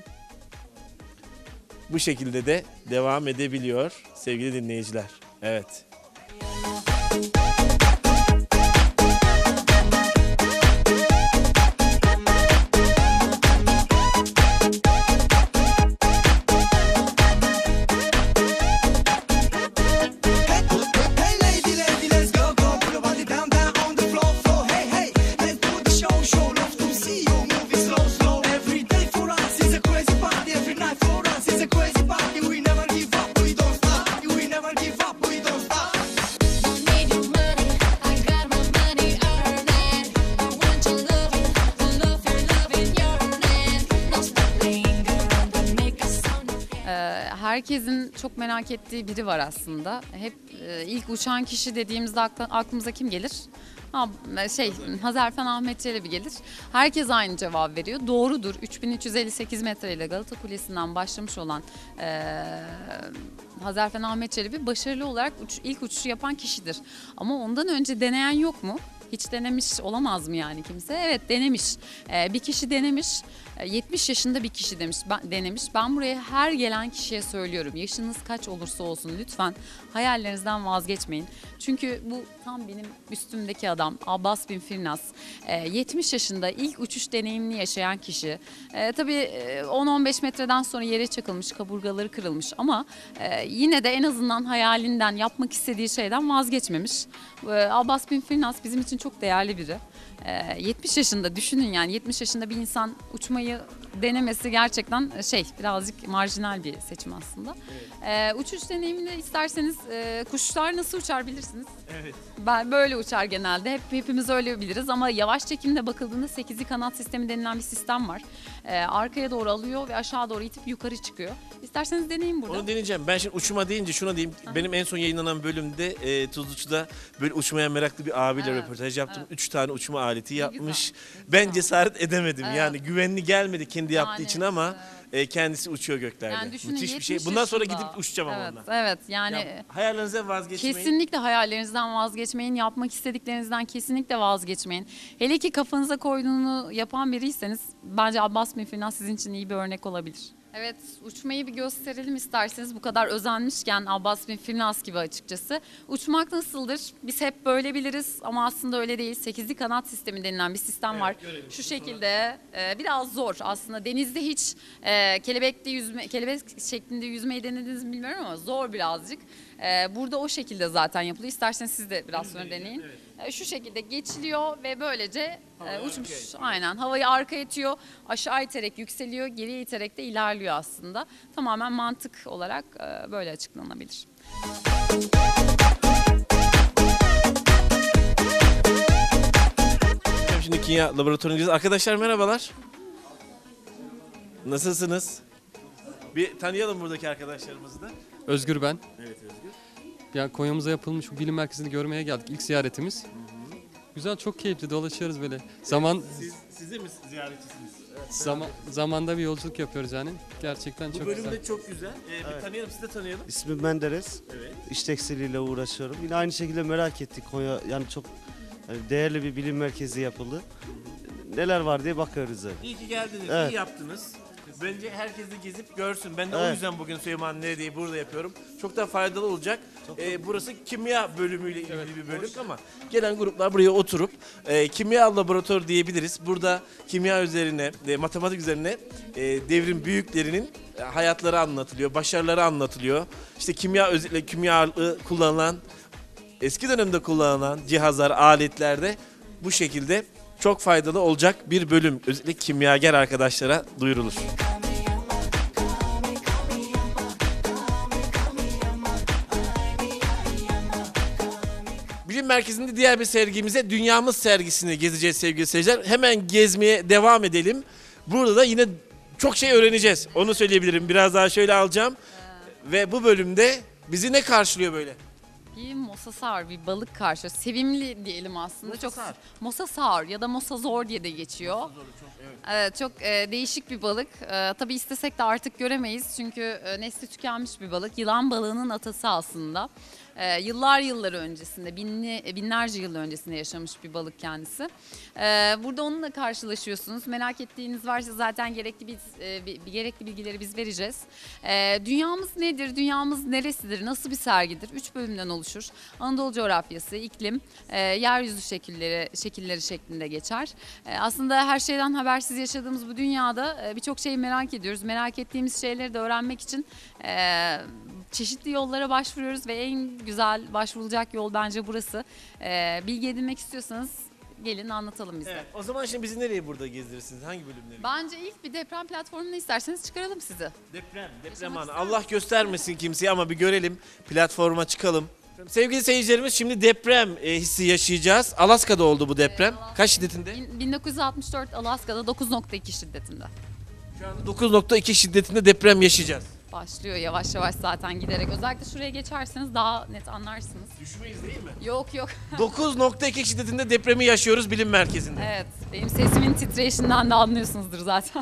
Bu şekilde de devam edebiliyor sevgili dinleyiciler. Evet. Herkesin çok merak ettiği biri var aslında. Hep e, ilk uçan kişi dediğimizde akla, aklımıza kim gelir? Ha, şey Hazarfen Ahmet Çelebi gelir. Herkes aynı cevap veriyor. Doğrudur. üç bin üç yüz elli sekiz metreyle Galata Kulesi'nden başlamış olan e, Hazarfen Ahmet Çelebi başarılı olarak uç, ilk uçuşu yapan kişidir. Ama ondan önce deneyen yok mu? Hiç denemiş olamaz mı yani kimse? Evet, denemiş. Ee, bir kişi denemiş. Ee, yetmiş yaşında bir kişi demiş, ben, denemiş. Ben buraya her gelen kişiye söylüyorum. Yaşınız kaç olursa olsun lütfen hayallerinizden vazgeçmeyin. Çünkü bu tam benim üstümdeki adam Abbas bin Firnas. Ee, yetmiş yaşında ilk uçuş deneyimini yaşayan kişi. Ee, tabii on on beş metreden sonra yere çakılmış, kaburgaları kırılmış ama e, yine de en azından hayalinden, yapmak istediği şeyden vazgeçmemiş. Ee, Abbas bin Firnas bizim için çok değerli biri. Ee, yetmiş yaşında düşünün yani yetmiş yaşında bir insan uçmayı denemesi gerçekten şey birazcık marjinal bir seçim aslında. Evet. Ee, uçuş deneyimini isterseniz e, kuşlar nasıl uçar bilirsiniz. Evet. Ben böyle uçar genelde. Hep hepimiz öyle biliriz ama yavaş çekimde bakıldığında sekizli kanat sistemi denilen bir sistem var. Ee, arkaya doğru alıyor ve aşağı doğru itip yukarı çıkıyor. İsterseniz deneyin burada. Onu deneyeceğim. Ben şimdi uçma deyince şuna diyeyim. Aha. Benim en son yayınlanan bölümde e, Tuzluçu'da böyle uçmaya meraklı bir abiyle evet. röportaj yaptım. Evet. Üç tane uçma aleti ne yapmış. Güzel. Ben cesaret edemedim. Evet. Yani güvenli gelmedi kendi yaptığı yani, için ama e, kendisi uçuyor göklerde. Yani düşünün, müthiş bir şey. Bundan sonra gidip uçacağım evet, ama ondan. Evet yani. Ya, hayallerinizden vazgeçmeyin. Kesinlikle hayallerinizden vazgeçmeyin. Yapmak istediklerinizden kesinlikle vazgeçmeyin. Hele ki kafanıza koyduğunu yapan biriyseniz bence Abbas bin Firnas sizin için iyi bir örnek olabilir. Evet, uçmayı bir gösterelim isterseniz. Bu kadar özenmişken Abbas bin Firnas gibi açıkçası. Uçmak nasıldır? Biz hep böyle biliriz ama aslında öyle değil. Sekizli kanat sistemi denilen bir sistem evet, var. Görelim. Şu şekilde e, biraz zor aslında. Denizde hiç e, kelebekli yüzme, kelebek şeklinde yüzmeyi denediniz mi bilmiyorum ama zor birazcık. E, burada o şekilde zaten yapılıyor. İsterseniz siz de biraz sonra deneyin. Evet. Şu şekilde geçiliyor ve böylece e, uçmuş. Aynen. Havayı arkaya itiyor, aşağı iterek yükseliyor, geriye iterek de ilerliyor aslında. Tamamen mantık olarak e, böyle açıklanabilir. Şimdi kimya laboratuvarına gideceğiz. Arkadaşlar merhabalar. Nasılsınız? Bir tanıyalım buradaki arkadaşlarımızı da. Özgür ben. Evet Özgür. Yani Konya'mıza yapılmış bu bilim merkezini görmeye geldik. İlk ziyaretimiz. Güzel, çok keyifli, dolaşıyoruz böyle. Zaman Siz, siz de mi ziyaretçisiniz? zaman zamanda bir yolculuk yapıyoruz yani. Gerçekten Bu çok bölüm güzel. de çok güzel. Ee, bir tanıyalım, siz de tanıyalım. İsmim Menderes. Evet. İş tekstiliyle uğraşıyorum. Yine aynı şekilde merak ettik. Konya yani çok yani değerli bir bilim merkezi yapıldı. Neler var diye bakıyoruz yani. İyi ki geldiniz, Evet. iyi yaptınız. Bence herkes de gezip görsün. Ben de o Evet. yüzden bugün Süleyman Nerede'yi burada yapıyorum. Çok da faydalı olacak. Ee, burası kimya bölümüyle ilgili bir bölüm ama gelen gruplar buraya oturup e, kimya laboratuvarı diyebiliriz. Burada kimya üzerine, e, matematik üzerine e, devrim büyüklerinin e, hayatları anlatılıyor, başarıları anlatılıyor. İşte kimya, özellikle kimya kullanılan, eski dönemde kullanılan cihazlar, aletlerde bu şekilde çok faydalı olacak bir bölüm. Özellikle kimyager arkadaşlara duyurulur. Bilim Merkezi'nde diğer bir sergimize Dünyamız sergisini gezeceğiz sevgili seyirciler. Hemen gezmeye devam edelim. Burada da yine çok şey öğreneceğiz. Onu söyleyebilirim. Biraz daha şöyle alacağım. Ve bu bölümde bizi ne karşılıyor böyle? Bir mosasar, bir balık karşı. Sevimli diyelim aslında. Mosasar. Çok mosasar ya da mosazor diye de geçiyor. Evet, çok e, değişik bir balık. E, tabii istesek de artık göremeyiz çünkü e, nesli tükenmiş bir balık. Yılan balığının atası aslında. E, yıllar yıllar öncesinde, binli, binlerce yıl öncesinde yaşamış bir balık kendisi. E, burada onunla karşılaşıyorsunuz. Merak ettiğiniz varsa zaten gerekli biz, e, bir, bir gerekli bilgileri biz vereceğiz. E, dünyamız nedir? Dünyamız neresidir? Nasıl bir sergidir? Üç bölümden oluşur. Anadolu coğrafyası, iklim, e, yeryüzü şekilleri şekilleri şeklinde geçer. E, aslında her şeyden habersiz yaşadığımız bu dünyada e, birçok şeyi merak ediyoruz. Merak ettiğimiz şeyleri de öğrenmek için e, çeşitli yollara başvuruyoruz ve en güzel başvurulacak yol bence burası. E, bilgi edinmek istiyorsanız gelin anlatalım bize. Evet, o zaman şimdi bizi nereye burada gezdirirsiniz? Hangi bölümleri? Bence ilk bir deprem platformuna isterseniz çıkaralım sizi. Deprem, deprem Yaşamak anı. ister Allah göstermesin kimseye ama bir görelim. Platforma çıkalım. Sevgili seyircilerimiz şimdi deprem e, hissi yaşayacağız. Alaska'da oldu bu deprem. Kaç şiddetinde? Bin- bin dokuz yüz altmış dört Alaska'da dokuz nokta iki şiddetinde. Şu anda dokuz nokta iki şiddetinde deprem yaşayacağız. Başlıyor yavaş yavaş zaten giderek. Özellikle şuraya geçerseniz daha net anlarsınız. Düşmeyiz değil mi? Yok yok. dokuz nokta iki şiddetinde depremi yaşıyoruz bilim merkezinde. Evet, benim sesimin titreşinden de anlıyorsunuzdur zaten.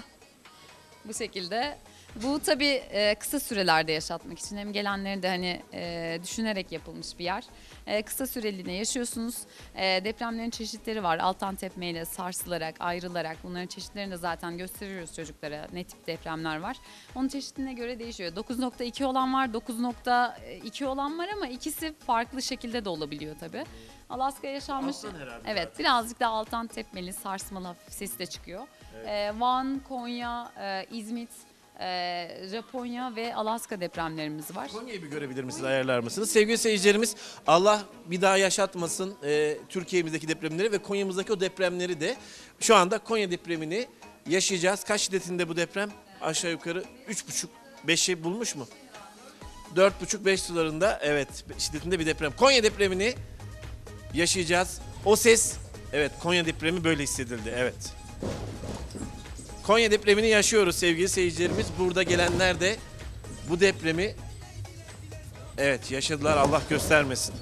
Bu şekilde. Bu tabii e, kısa sürelerde yaşatmak için hem gelenleri de hani e, düşünerek yapılmış bir yer. E, kısa süreliğine yaşıyorsunuz. E, depremlerin çeşitleri var. Altan tepmeyle sarsılarak, ayrılarak bunların çeşitlerini de zaten gösteriyoruz çocuklara. Ne tip depremler var. Onun çeşidine göre değişiyor. dokuz nokta iki olan var, dokuz nokta iki olan var ama ikisi farklı şekilde de olabiliyor tabii. Alaska yaşanmış. Alttan herhalde Evet, zaten. birazcık daha altan tepmeli, sarsmalı hafif sesi de çıkıyor. E, Van, Konya, e, İzmit, e, Japonya ve Alaska depremlerimiz var. Konya'yı bir görebilir misiniz, ayarlar mısınız? Sevgili seyircilerimiz, Allah bir daha yaşatmasın e, Türkiye'mizdeki depremleri ve Konya'mızdaki o depremleri de. Şu anda Konya depremini yaşayacağız. Kaç şiddetinde bu deprem? Aşağı yukarı üç buçuk beşi bulmuş mu? dört buçuk beş sularında, evet, şiddetinde bir deprem. Konya depremini yaşayacağız. O ses, evet, Konya depremi böyle hissedildi, evet. Konya depremini yaşıyoruz sevgili seyircilerimiz. Burada gelenler de bu depremi evet yaşadılar. Allah göstermesin.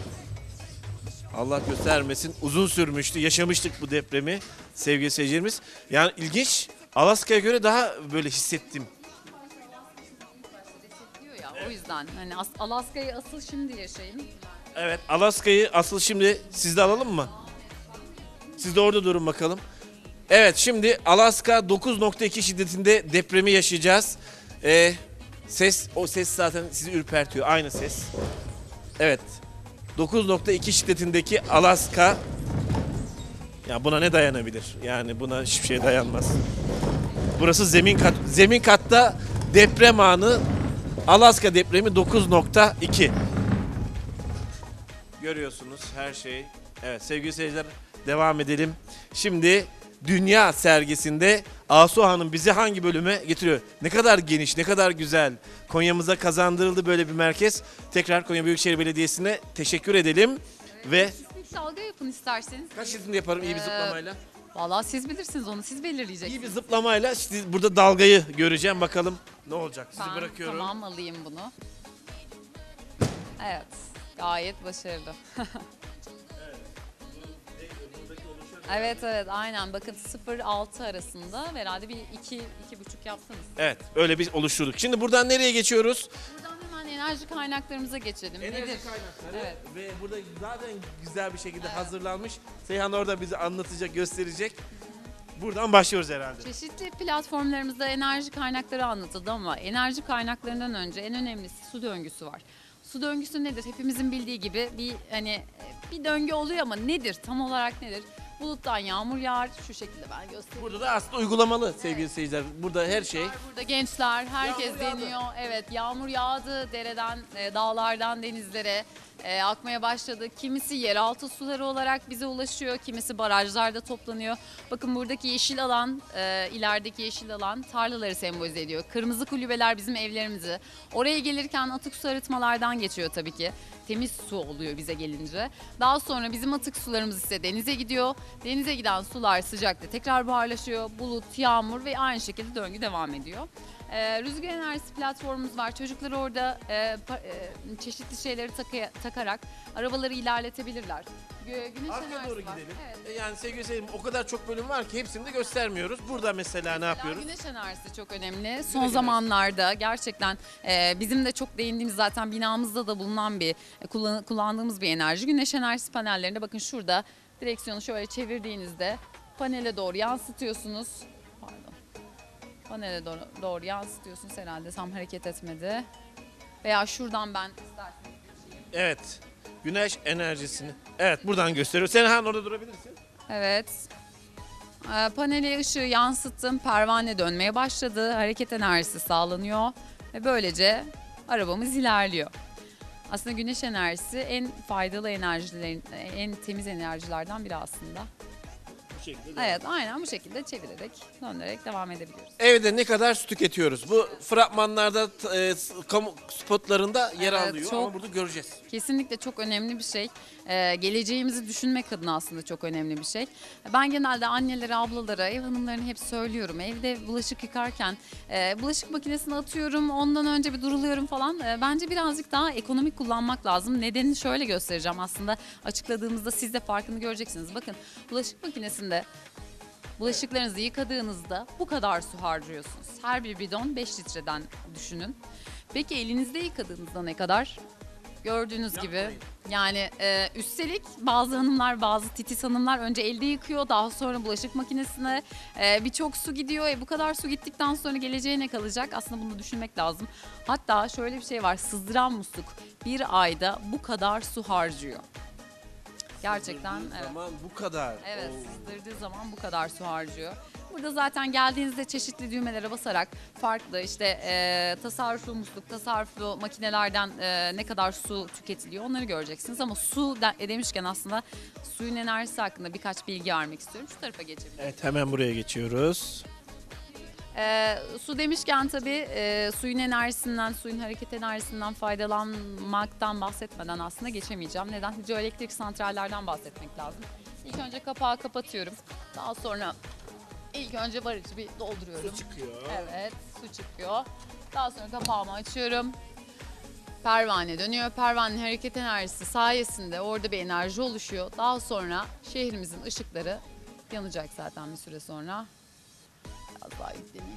Allah göstermesin. Uzun sürmüştü. Yaşamıştık bu depremi sevgili seyircilerimiz. Yani ilginç. Alaska'ya göre daha böyle hissettim. Diyor ya, o yüzden hani As- Alaska'yı asıl şimdi yaşayın. Evet, Alaska'yı asıl şimdi sizde alalım mı? Siz de orada durun bakalım. Evet, şimdi Alaska dokuz nokta iki şiddetinde depremi yaşayacağız. Ee, ses, o ses zaten sizi ürpertiyor. Aynı ses. Evet. dokuz nokta iki şiddetindeki Alaska. Ya buna ne dayanabilir? Yani buna hiçbir şey dayanmaz. Burası zemin kat. Zemin katta deprem anı. Alaska depremi dokuz nokta iki. Görüyorsunuz her şey. Evet sevgili seyirciler, devam edelim. Şimdi Dünya sergisinde Asu Hanım bizi hangi bölüme getiriyor? Ne kadar geniş, ne kadar güzel. Konya'mıza kazandırıldı böyle bir merkez. Tekrar Konya Büyükşehir Belediyesi'ne teşekkür edelim. Ve Bir dalga yapın isterseniz. kaç şiddetinde yaparım iyi bir Ee, zıplamayla? Vallahi siz bilirsiniz, onu siz İyi belirleyeceksiniz. bir zıplamayla işte burada dalgayı göreceğim. Bakalım ne olacak. Sizi Ben bırakıyorum. tamam alayım bunu. Evet. Gayet başarılı. Evet evet aynen bakın sıfır altı arasında herhalde bir iki iki buçuk yaptınız. Evet, öyle bir oluşturduk. Şimdi buradan nereye geçiyoruz? Buradan hemen enerji kaynaklarımıza geçelim. Nedir? kaynakları Evet. ve burada zaten güzel bir şekilde hazırlanmış. Seyhan orada bize anlatacak, gösterecek. Buradan başlıyoruz herhalde. Çeşitli platformlarımızda enerji kaynakları anlatıldı ama enerji kaynaklarından önce en önemlisi su döngüsü var. Su döngüsü nedir? Hepimizin bildiği gibi bir hani bir döngü oluyor ama nedir? Tam olarak nedir? Buluttan yağmur yağar. Şu şekilde ben göstereyim. Burada da aslında uygulamalı sevgili seyirciler. Burada her şey. Burada gençler, herkes Yağmur yağdı. deniyor. Evet, yağmur yağdı dereden, e, dağlardan denizlere e, akmaya başladı. Kimisi yeraltı suları olarak bize ulaşıyor, kimisi barajlarda toplanıyor. Bakın buradaki yeşil alan, e, ilerideki yeşil alan tarlaları sembolize ediyor. Kırmızı kulübeler bizim evlerimizi. Oraya gelirken atık su arıtmalardan geçiyor tabii ki. Temiz su oluyor bize gelince. Daha sonra bizim atık sularımız ise denize gidiyor. Denize giden sular sıcakta tekrar buharlaşıyor. Bulut, yağmur ve aynı şekilde döngü devam ediyor. Ee, rüzgar enerjisi platformumuz var. Çocuklar orada e, pa- e, çeşitli şeyleri taka- takarak arabaları ilerletebilirler. Gö- güneş Arkaya enerjisi doğru var. gidelim. Evet. E, Yani sevgili seyircilerim o kadar çok bölüm var ki hepsini de göstermiyoruz. Burada mesela ne Mesela yapıyoruz? güneş enerjisi çok önemli. Son enerjisi. zamanlarda gerçekten e, bizim de çok değindiğimiz zaten binamızda da bulunan bir e, kullan- kullandığımız bir enerji. Güneş enerjisi panellerinde bakın şurada direksiyonu şöyle çevirdiğinizde panele doğru yansıtıyorsunuz. Pardon. Panele doğru, doğru yansıtıyorsunuz herhalde tam hareket etmedi. Veya şuradan ben isterseniz geçeyim. Evet. Güneş enerjisini. Evet buradan gösteriyor. Sen han orada durabilirsin. Evet. Ee, Panele ışığı yansıttım. Pervane dönmeye başladı. Hareket enerjisi sağlanıyor. Ve böylece arabamız ilerliyor. Aslında güneş enerjisi en faydalı enerjilerin, en temiz enerjilerden biri aslında. Bu şekilde. Evet, aynen bu şekilde çevirerek, döndürerek devam edebiliyoruz. Evde ne kadar su tüketiyoruz? Bu fragmanlarda, e, kamu spotlarında yer Evet, alıyor çok- ama burada göreceğiz. Kesinlikle çok önemli bir şey. Ee, geleceğimizi düşünmek adına aslında çok önemli bir şey. Ben genelde annelere, ablalara, ev hanımlarına hep söylüyorum. Evde bulaşık yıkarken e, bulaşık makinesine atıyorum, ondan önce bir duruluyorum falan. E, bence birazcık daha ekonomik kullanmak lazım. Nedenini şöyle göstereceğim aslında. Açıkladığımızda siz de farkını göreceksiniz. Bakın bulaşık makinesinde bulaşıklarınızı yıkadığınızda bu kadar su harcıyorsunuz. Her bir bidon beş litreden düşünün. Peki elinizde yıkadığınızda ne kadar? Gördüğünüz gibi yani e, üstelik bazı hanımlar, bazı titiz hanımlar önce elde yıkıyor, daha sonra bulaşık makinesine e, birçok su gidiyor. E, bu kadar su gittikten sonra geleceğe ne kalacak? Aslında bunu düşünmek lazım. Hatta şöyle bir şey var, sızdıran musluk bir ayda bu kadar su harcıyor. Gerçekten Sığdırdığı evet. zaman bu kadar. Evet, Oo. sızdırdığı zaman bu kadar su harcıyor. Burada zaten geldiğinizde çeşitli düğmelere basarak farklı işte e, tasarruflu musluk, tasarruflu makinelerden e, ne kadar su tüketiliyor onları göreceksiniz. Ama su de, demişken aslında suyun enerjisi hakkında birkaç bilgi vermek istiyorum. Şu tarafa geçebilirim. Evet hemen buraya geçiyoruz. E, su demişken tabii e, suyun enerjisinden, suyun hareket enerjisinden faydalanmaktan bahsetmeden aslında geçemeyeceğim. Neden? Hidroelektrik santrallerden bahsetmek lazım. İlk önce kapağı kapatıyorum. Daha sonra ilk önce barajı bir dolduruyorum. Su çıkıyor. Evet, su çıkıyor. Daha sonra kapağımı açıyorum. Pervane dönüyor. Pervanenin hareket enerjisi sayesinde orada bir enerji oluşuyor. Daha sonra şehrimizin ışıkları yanacak zaten bir süre sonra. Biraz daha yükleneyim.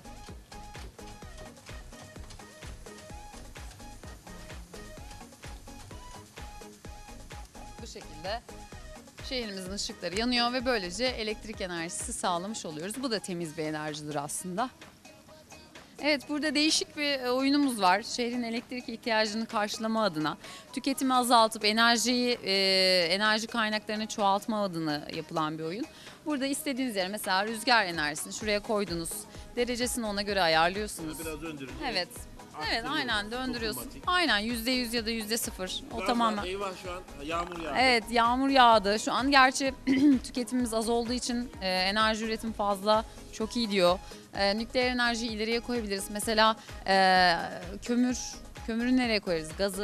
Bu şekilde şehrimizin ışıkları yanıyor ve böylece elektrik enerjisi sağlamış oluyoruz. Bu da temiz bir enerjidir aslında. Evet, burada değişik bir e, oyunumuz var. Şehrin elektrik ihtiyacını karşılama adına, tüketimi azaltıp enerjiyi, e, enerji kaynaklarını çoğaltma adına yapılan bir oyun. Burada istediğiniz yere mesela rüzgar enerjisini şuraya koydunuz. Derecesini ona göre ayarlıyorsunuz. Biraz döndürün. Evet. Evet, Arttırıyoruz. aynen döndürüyorsun. Dokunmatik. Aynen yüzde yüz ya da yüzde sıfır. O Gazlar, tamamen. Eyvah şu an yağmur yağdı. Evet, yağmur yağdı. Şu an gerçi tüketimimiz az olduğu için e, enerji üretim fazla, çok iyi diyor. E, nükleer enerjiyi ileriye koyabiliriz. Mesela e, kömür, kömürü nereye koyarız? Gazı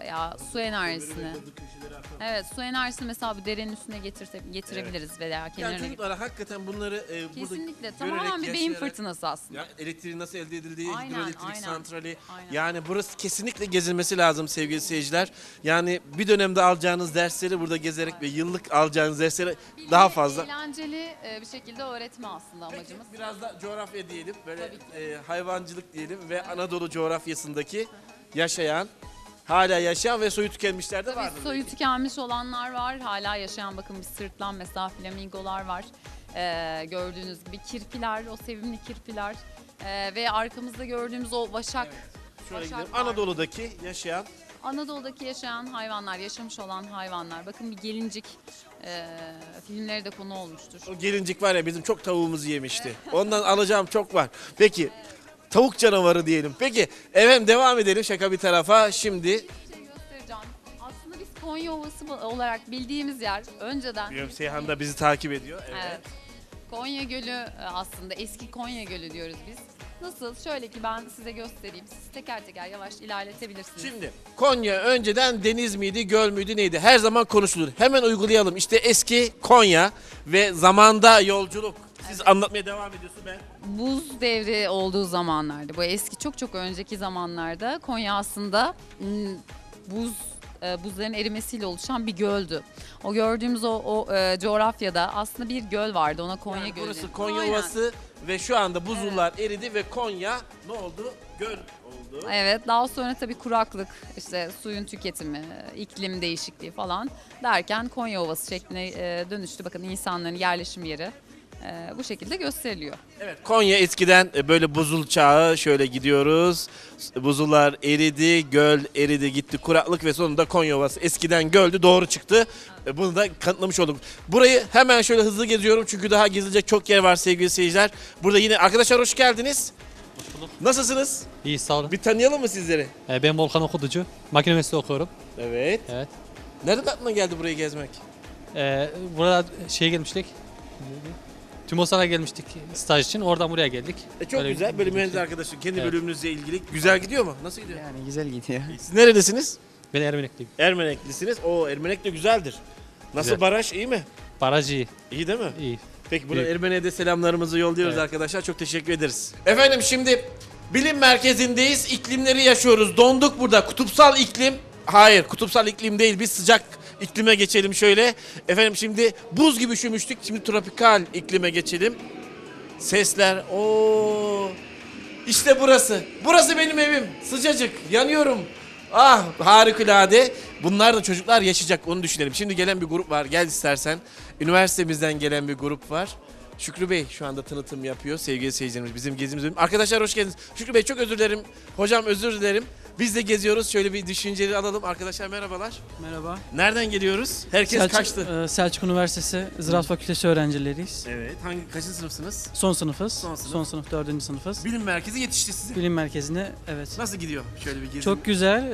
veya su enerjisini. Evet, su enerjisini mesela bu derenin üstüne getirte, getirebiliriz veya Yani kenarına. çocuklara hakikaten bunları e, burada Kesinlikle görerek, tamamen bir beyin yaşayarak- fırtınası aslında. Ya elektriğin nasıl elde edildiği, Aynen, hidroelektrik aynen. santrali. Aynen. Yani burası kesinlikle gezilmesi lazım sevgili seyirciler. Yani bir dönemde alacağınız dersleri burada gezerek ve yıllık alacağınız dersleri Bilgi daha fazla. eğlenceli e, bir şekilde öğretme aslında Peki, amacımız. biraz da coğrafya diyelim, böyle e, hayvancılık diyelim ve Anadolu coğrafyasındaki yaşayan, hala yaşayan ve soyu tükenmişler de var. Tabii soyu tükenmiş olanlar var. Hala yaşayan bakın bir sırtlan mesela flamingolar var. Ee, gördüğünüz gibi kirpiler, o sevimli kirpiler. Ee, ve arkamızda gördüğümüz o vaşak. Şöyle Başak gidelim. var. Anadolu'daki yaşayan Anadolu'daki yaşayan hayvanlar, yaşamış olan hayvanlar. Bakın bir gelincik e, filmleri de konu olmuştur. o gelincik var ya, bizim çok tavuğumuzu yemişti. Ondan alacağım çok var. Peki tavuk canavarı diyelim. Peki efendim devam edelim şaka bir tarafa. Şimdi Bir şey göstereceğim. Aslında biz Konya Ovası olarak bildiğimiz yer önceden... biliyorum Seyhan da bizi takip ediyor. Evet. Evet. Konya Gölü e, aslında eski Konya Gölü diyoruz biz. Nasıl? Şöyle ki ben size göstereyim. Siz teker teker yavaş ilerletebilirsiniz. Şimdi Konya önceden deniz miydi, göl müydü, neydi? Her zaman konuşulur. Hemen uygulayalım. İşte eski Konya ve zamanda yolculuk. Siz anlatmaya devam ediyorsun, ben. Buz devri olduğu zamanlarda, bu eski çok çok önceki zamanlarda Konya aslında m, buz e, buzların erimesiyle oluşan bir göldü. O gördüğümüz o, o e, coğrafyada aslında bir göl vardı. Ona Konya Yani Gölü. burası Konya Aynen. Ovası ve şu anda buzullar eridi ve Konya ne oldu? Göl oldu. Evet, daha sonra tabii kuraklık, işte suyun tüketimi, iklim değişikliği falan derken Konya Ovası şekline e, dönüştü. Bakın insanların yerleşim yeri e, bu şekilde gösteriliyor. Evet, Konya eskiden e, böyle buzul çağı, şöyle gidiyoruz. Buzullar eridi, göl eridi gitti, kuraklık ve sonunda Konya Ovası eskiden göldü, doğru çıktı. E, Bunu da kanıtlamış olduk. Burayı hemen şöyle hızlı geziyorum çünkü daha gezilecek çok yer var sevgili seyirciler. Burada yine arkadaşlar hoş geldiniz. Hoş bulduk. Nasılsınız? İyi sağ olun. Bir tanıyalım mı sizleri? Ee, ben Volkan Okuducu. Makine mühendisliği okuyorum. Evet. Evet. Nereden aklına geldi burayı gezmek? Ee, burada şey gelmiştik. TÜMOSAR'a gelmiştik staj için. Oradan buraya geldik. E çok Öyle güzel. bir- Böyle mühendis arkadaşım. Kendi Evet. bölümünüzle ilgili. Güzel gidiyor mu? Nasıl gidiyor? Yani güzel gidiyor. Siz neredesiniz? Ben Ermenekliyim. Ermeneklisiniz. O Ermenek de güzeldir. Nasıl, Güzel. baraj iyi mi? Baraj iyi. İyi değil mi? İyi. Peki buradan İyi. Ermeni'ye de selamlarımızı yolluyoruz Evet. arkadaşlar. Çok teşekkür ederiz. Efendim şimdi bilim merkezindeyiz. İklimleri yaşıyoruz. Donduk burada. Kutupsal iklim. Hayır, kutupsal iklim değil. Biz sıcak iklime geçelim şöyle. Efendim şimdi buz gibi üşümüştük. Şimdi tropikal iklime geçelim. Sesler. Oo. İşte burası. Burası benim evim. Sıcacık. Yanıyorum. Ah harikulade. Bunlar da çocuklar yaşayacak, onu düşünelim. Şimdi gelen bir grup var. Gel istersen. Üniversitemizden gelen bir grup var. Şükrü Bey şu anda tanıtım yapıyor sevgili seyircilerimiz. Bizim gezimiz bölüm. Arkadaşlar hoş geldiniz. Şükrü Bey çok özür dilerim. Hocam özür dilerim. Biz de geziyoruz. Şöyle bir düşünceleri alalım. Arkadaşlar merhabalar. Merhaba. Nereden geliyoruz? Herkes Selçuk, kaçtı. e, Selçuk Üniversitesi Ziraat Fakültesi öğrencileriyiz. Evet. Hangi kaçıncı sınıfsınız? Son sınıfız. Son sınıf. Son sınıf dördüncü sınıfız. Bilim merkezi yetişti sizi. Bilim merkezine evet. Nasıl gidiyor? Şöyle bir gezi. Çok güzel.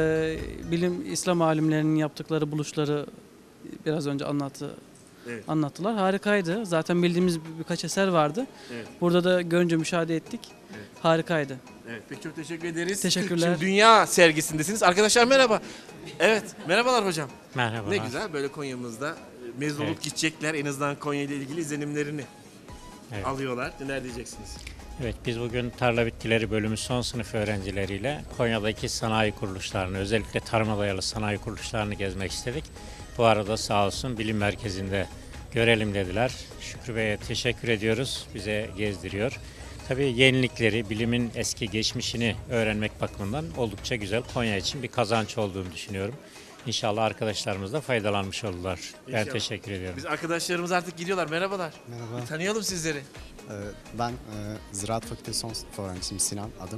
e, bilim İslam alimlerinin yaptıkları buluşları biraz önce anlattı. Evet. Anlattılar. Harikaydı. Zaten bildiğimiz bir- birkaç eser vardı. Evet. Burada da görünce müşahede ettik. Evet. Harikaydı. Evet, peki çok teşekkür ederiz. Teşekkürler. Şimdi dünya sergisindesiniz. Arkadaşlar merhaba. Evet, merhabalar hocam. Merhaba. Ne güzel böyle Konya'mızda e, mezun olup Evet. gidecekler. En azından Konya ile ilgili izlenimlerini Evet. alıyorlar. Neler diyeceksiniz? Evet, biz bugün Tarla Bitkileri bölümü son sınıf öğrencileriyle Konya'daki sanayi kuruluşlarını, özellikle tarıma dayalı sanayi kuruluşlarını gezmek istedik. Bu arada sağ olsun bilim merkezinde görelim dediler. Şükrü Bey'e teşekkür ediyoruz. Bize gezdiriyor. Tabii yenilikleri, bilimin eski geçmişini öğrenmek bakımından oldukça güzel. Konya için bir kazanç olduğunu düşünüyorum. İnşallah arkadaşlarımız da faydalanmış oldular. Ben İnşallah. teşekkür ediyorum. Biz arkadaşlarımız artık gidiyorlar. Merhabalar. Merhaba. Bir tanıyalım sizleri. Ee, Ben e, Ziraat Fakültesi son sınıf öğrencisiyim, Sinan adım.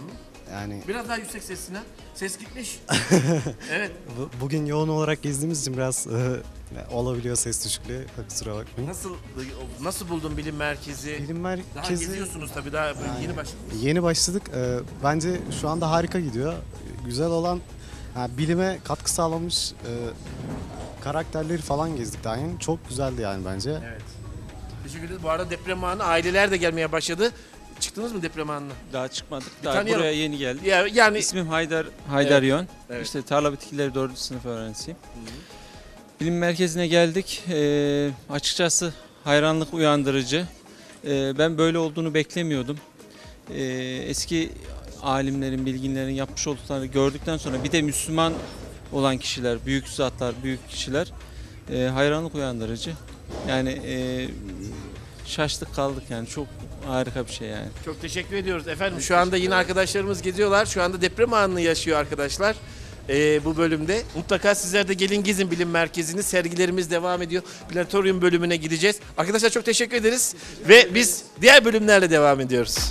Yani Biraz daha yüksek sesine. Ses gitmiş. Evet. bu- bugün yoğun olarak gezdiğimiz için biraz e, olabiliyor ses düşüklüğü. Kusura bakmayın. Nasıl nasıl buldun bilim merkezi? Bilim Daha merkezi geziyorsunuz tabii, daha böyle Yani- yeni başladınız. yeni başladık. Ee, Bence şu anda harika gidiyor. Güzel olan ha, bilime katkı sağlamış e, karakterleri falan gezdik daha yeni. Çok güzeldi yani bence. Evet. Teşekkür ederiz. Bu arada deprem anı aileler de gelmeye başladı. Çıktık çıktınız mı deprem anına? Daha çıkmadık. Bir Daha tanıyalım. buraya yeni geldik. Ya, yani İsmim Haydar Haydar Evet. Yön. Evet. İşte tarla bitkileri dördüncü sınıf öğrencisiyim. Bilim merkezine geldik. Ee, açıkçası hayranlık uyandırıcı. Ee, ben böyle olduğunu beklemiyordum. Ee, eski alimlerin, bilginlerin yapmış olduklarını gördükten sonra bir de Müslüman olan kişiler, büyük zatlar, büyük kişiler e, hayranlık uyandırıcı. Yani e, şaştık kaldık yani çok harika bir şey yani. çok teşekkür ediyoruz efendim. Şu anda yine arkadaşlarımız geziyorlar. Şu anda deprem anını yaşıyor arkadaşlar. Ee, bu bölümde. Mutlaka sizler de gelin gezin bilim merkezini. Sergilerimiz devam ediyor. Planetoryum bölümüne gideceğiz. Arkadaşlar çok teşekkür ederiz. Ve biz diğer bölümlerle devam ediyoruz.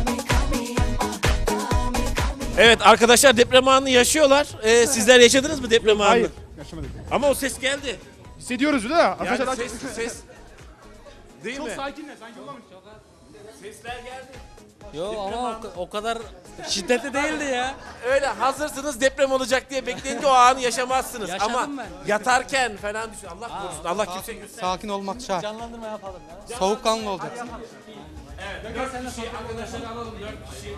Evet arkadaşlar deprem anını yaşıyorlar. Ee, sizler yaşadınız mı deprem anını? Hayır, yaşamadık. Ama o ses geldi. Hissediyoruz değil mi? Yani Arkadaşlar ses, ses. Değil çok mi? sakinler, sanki olmamış. Sesler geldi. Yo ama o, o kadar şiddetli değildi ya. Öyle hazırsınız deprem olacak diye bekleyince o anı yaşamazsınız. Yaşadım Ama ben. yatarken falan düşün. Allah korusun. Allah kimse göstermesin. Sakin olmak şart. Canlandırma yapalım ya. Soğukkanlı olacaksın. Evet, dört kişi arkadaşlar alalım dört kişi.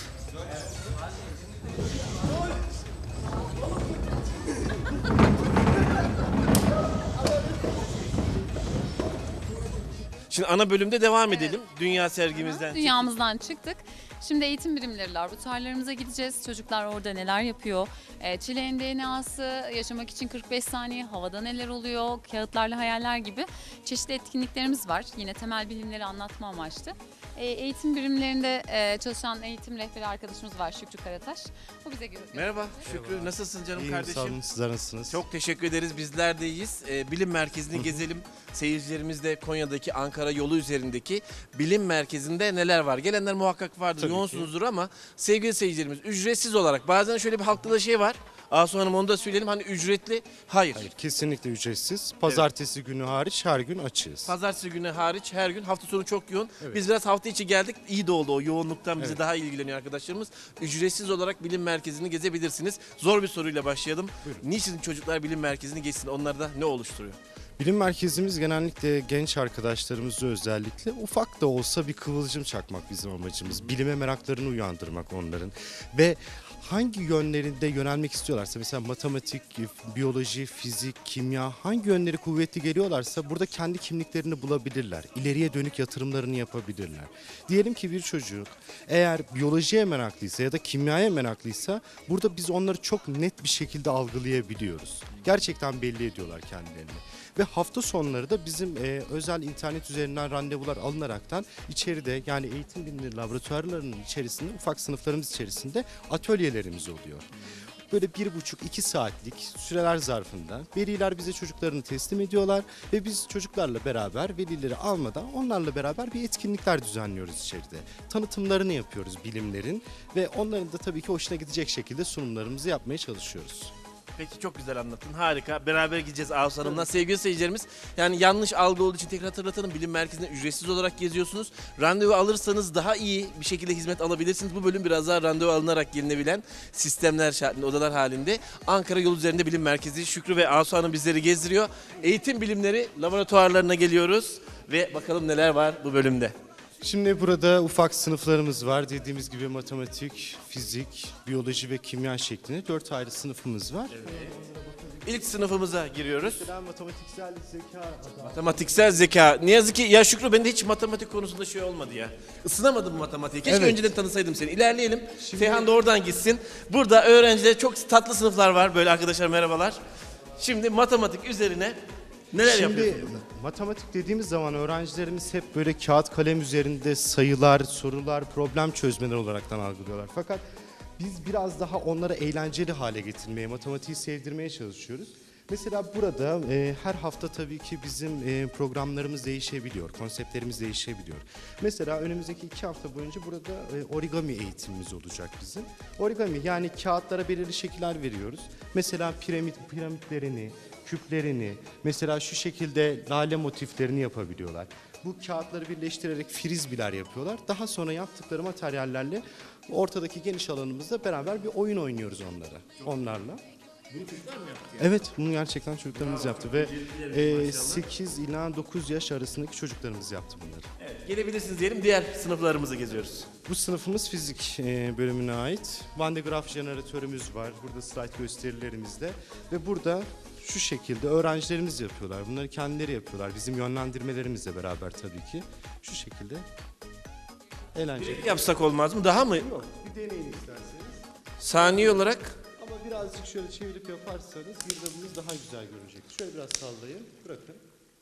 Şimdi ana bölümde devam edelim. Dünya sergimizden. Dünyamızdan çıktık. Şimdi eğitim birimleri laboratuvarlarımıza gideceğiz. Çocuklar orada neler yapıyor? E, çileğin D N A'sı, yaşamak için kırk beş saniye, havada neler oluyor, kağıtlarla hayaller gibi çeşitli etkinliklerimiz var. Yine temel bilimleri anlatma amaçlı. E, eğitim birimlerinde e, çalışan eğitim rehberi arkadaşımız var Şükrü Karataş. O bize göre. Merhaba Şükrü, nasılsın canım İyiyim, kardeşim? sağ olun. Sizler nasılsınız? Çok teşekkür ederiz. Bizler de iyiyiz. Ee, bilim merkezini gezelim. Seyircilerimiz de Konya'daki Ankara yolu üzerindeki bilim merkezinde neler var? Gelenler muhakkak vardır, Tabii yoğunsunuzdur ama sevgili seyircilerimiz ücretsiz olarak bazen şöyle bir halkta da şey var. Asu Hanım onu da söyleyelim hani ücretli. Hayır. Hayır, kesinlikle ücretsiz. Pazartesi günü hariç her gün açığız. Pazartesi günü hariç her gün hafta sonu çok yoğun. Evet. Biz biraz hafta içi geldik. İyi de oldu o yoğunluktan bizi Evet. daha ilgileniyor arkadaşlarımız. Ücretsiz olarak bilim merkezini gezebilirsiniz. Zor bir soruyla başlayalım. Buyurun. Niçin çocuklar bilim merkezini geçsin? Onlarda ne oluşturuyor? Bilim merkezimiz genellikle genç arkadaşlarımızı özellikle ufak da olsa bir kıvılcım çakmak bizim amacımız. Bilime meraklarını uyandırmak onların ve hangi yönlerinde yönelmek istiyorlarsa mesela matematik, biyoloji, fizik, kimya hangi yönleri kuvvetli geliyorlarsa burada kendi kimliklerini bulabilirler. İleriye dönük yatırımlarını yapabilirler. Diyelim ki bir çocuk eğer biyolojiye meraklıysa ya da kimyaya meraklıysa burada biz onları çok net bir şekilde algılayabiliyoruz. Gerçekten belli ediyorlar kendilerini. Ve hafta sonları da bizim e, özel internet üzerinden randevular alınaraktan içeride yani eğitim bilimleri laboratuvarlarının içerisinde ufak sınıflarımız içerisinde atölyelerimiz oluyor. Böyle bir buçuk iki saatlik süreler zarfında veliler bize çocuklarını teslim ediyorlar ve biz çocuklarla beraber velileri almadan onlarla beraber bir etkinlikler düzenliyoruz içeride. Tanıtımlarını yapıyoruz bilimlerin ve onların da tabii ki hoşuna gidecek şekilde sunumlarımızı yapmaya çalışıyoruz. Peki çok güzel anlattın. Harika. Beraber gideceğiz Asu Hanım'la. Sevgili seyircilerimiz yani yanlış algı olduğu için tekrar hatırlatalım. Bilim merkezinde ücretsiz olarak geziyorsunuz. Randevu alırsanız daha iyi bir şekilde hizmet alabilirsiniz. Bu bölüm biraz daha randevu alınarak gelinebilen sistemler şeklinde, odalar halinde. Ankara yolu üzerinde bilim merkezi Şükrü ve Asu Hanım bizleri gezdiriyor. Eğitim bilimleri laboratuvarlarına geliyoruz ve bakalım neler var bu bölümde. Şimdi burada ufak sınıflarımız var. Dediğimiz gibi matematik, fizik, biyoloji ve kimya şeklinde dört ayrı sınıfımız var. İlk sınıfımıza giriyoruz. Mesela matematiksel zeka. Matematiksel zeka. Ne yazık ki ya Şükrü bende hiç matematik konusunda şey olmadı ya. Isınamadım matematiğe. Keşke Evet. önceden tanısaydım seni. İlerleyelim. Seyhan da oradan gitsin. Burada öğrenciler çok tatlı sınıflar var. Böyle arkadaşlar merhabalar. Şimdi matematik üzerine neler Şimdi yapıyorsunuz? matematik dediğimiz zaman öğrencilerimiz hep böyle kağıt kalem üzerinde sayılar, sorular, problem çözmeler olaraktan algılıyorlar. Fakat biz biraz daha onlara eğlenceli hale getirmeye, matematiği sevdirmeye çalışıyoruz. Mesela burada e, her hafta tabii ki bizim e, programlarımız değişebiliyor, konseptlerimiz değişebiliyor. Mesela önümüzdeki iki hafta boyunca burada e, origami eğitimimiz olacak bizim. Origami yani kağıtlara belirli şekiller veriyoruz. Mesela piramit piramitlerini, küplerini, mesela şu şekilde lale motiflerini yapabiliyorlar. Bu kağıtları birleştirerek frizbiler yapıyorlar. Daha sonra yaptıkları materyallerle ortadaki geniş alanımızda beraber bir oyun oynuyoruz onlara, onlarla. Bunu çocuklar mı yaptı? Evet, bunu gerçekten çocuklarımız yaptı ve e, sekiz ila dokuz yaş arasındaki çocuklarımız yaptı bunları. Evet, gelebilirsiniz diyelim. Diğer sınıflarımızı geziyoruz. Bu sınıfımız fizik e, bölümüne ait. Van de Graaff jeneratörümüz var. Burada slide gösterilerimizde ve burada şu şekilde öğrencilerimiz yapıyorlar. Bunları kendileri yapıyorlar. Bizim yönlendirmelerimizle beraber tabii ki. Şu şekilde eğlenceli. Yapsak olmaz mı? Daha mı? Yok, bir deneyin isterseniz. Saniye olarak Ama birazcık şöyle çevirip yaparsanız girdabınız daha güzel görecek. Şöyle biraz sallayın, bırakın.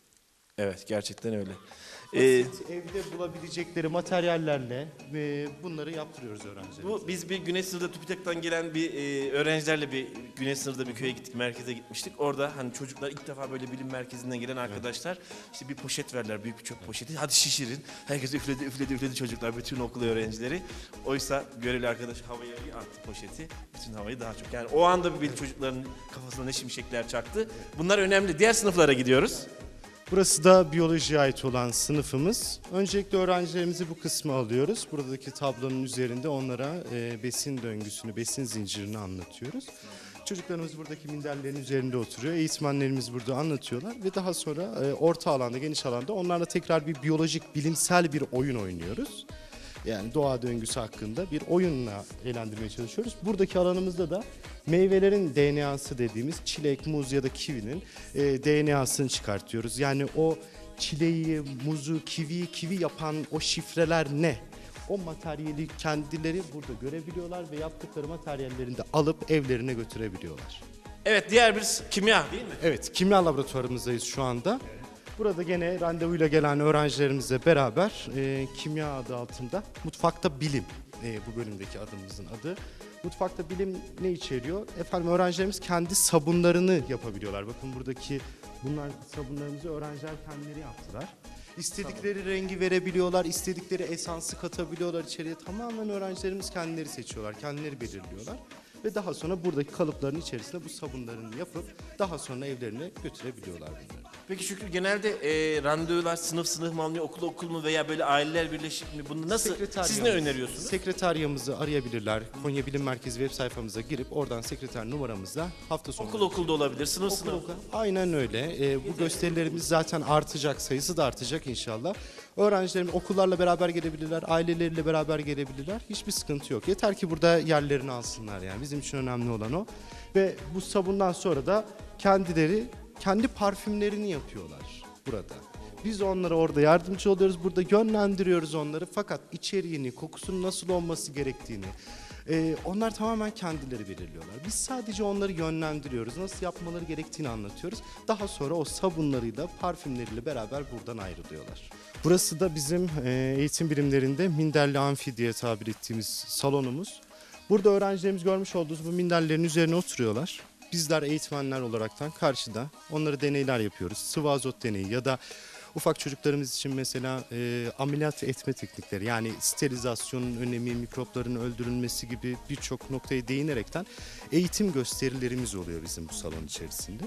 evet, gerçekten öyle. Ee, Basit, evde bulabilecekleri materyallerle ve bunları yaptırıyoruz öğrencilerimize. bu biz bir Güney Sınır'da TÜBİTAK'tan gelen bir e, öğrencilerle bir Güney Sınır'da bir köye gittik, merkeze gitmiştik. Orada hani çocuklar ilk defa böyle bilim merkezinden gelen arkadaşlar işte bir poşet verdiler, büyük bir çöp poşeti. Hadi şişirin. Herkes üfledi, üfledi, üfledi çocuklar, bütün okul öğrencileri. Oysa görevli arkadaş havaya bir attı poşeti. Bütün havayı daha çok. Yani o anda bir çocukların kafasına ne şimşekler çaktı. Bunlar önemli. Diğer sınıflara gidiyoruz. Burası da biyolojiye ait olan sınıfımız. Öncelikle öğrencilerimizi bu kısma alıyoruz. Buradaki tablonun üzerinde onlara e, besin döngüsünü, besin zincirini anlatıyoruz. Çocuklarımız buradaki minderlerin üzerinde oturuyor. Eğitmenlerimiz burada anlatıyorlar ve daha sonra e, orta alanda, geniş alanda onlarla tekrar bir biyolojik, bilimsel bir oyun oynuyoruz. Yani doğa döngüsü hakkında bir oyunla eğlendirmeye çalışıyoruz. Buradaki alanımızda da meyvelerin D N A'sı dediğimiz çilek, muz ya da kivinin e, D N A'sını çıkartıyoruz. Yani o çileği, muzu, kiviyi kivi yapan o şifreler ne? O materyali kendileri burada görebiliyorlar ve yaptıkları materyallerini de alıp evlerine götürebiliyorlar. Evet, diğer bir kimya değil mi? Evet, kimya laboratuvarımızdayız şu anda. Burada gene randevuyla gelen öğrencilerimizle beraber e, kimya adı altında mutfakta bilim e, bu bölümdeki adımızın adı. Mutfakta bilim ne içeriyor? Efendim öğrencilerimiz kendi sabunlarını yapabiliyorlar. Bakın buradaki bunlar sabunlarımızı öğrenciler kendileri yaptılar. İstedikleri rengi verebiliyorlar, istedikleri esansı katabiliyorlar içeriye. Tamamen öğrencilerimiz kendileri seçiyorlar, kendileri belirliyorlar. Ve daha sonra buradaki kalıpların içerisinde bu sabunlarını yapıp daha sonra evlerine götürebiliyorlar bunları. Peki Şükrü, genelde e, randevular sınıf sınıf mı alınıyor, okul okul mu veya böyle aileler birleşik mi? Bunu nasıl, siz ne öneriyorsunuz? Sekreteriyamızı arayabilirler. Konya Bilim Merkezi web sayfamıza girip oradan sekreter numaramızla hafta sonu. Okul okulda olabilir, sınıf Okul, sınıf. okul. Aynen öyle. Ee, bu gösterilerimiz zaten artacak, sayısı da artacak inşallah. Öğrencilerimiz okullarla beraber gelebilirler, aileleriyle beraber gelebilirler. Hiçbir sıkıntı yok. Yeter ki burada yerlerini alsınlar yani. Bizim için önemli olan o. Ve bu sabundan sonra da kendileri kendi parfümlerini yapıyorlar burada. Biz onlara orada yardımcı oluyoruz. Burada yönlendiriyoruz onları. Fakat içeriğini, kokusunun nasıl olması gerektiğini e, onlar tamamen kendileri belirliyorlar. Biz sadece onları yönlendiriyoruz. Nasıl yapmaları gerektiğini anlatıyoruz. Daha sonra o sabunlarıyla, parfümleriyle beraber buradan ayrılıyorlar. Burası da bizim e, eğitim birimlerinde minderli amfi diye tabir ettiğimiz salonumuz. Burada öğrencilerimiz görmüş olduğunuz bu minderlerin üzerine oturuyorlar. Bizler eğitmenler olaraktan karşıda onları deneyler yapıyoruz. Sıvı azot deneyi ya da ufak çocuklarımız için mesela e, ameliyat etme teknikleri, yani sterilizasyonun önemi, mikropların öldürülmesi gibi birçok noktaya değinerekten eğitim gösterilerimiz oluyor bizim bu salon içerisinde.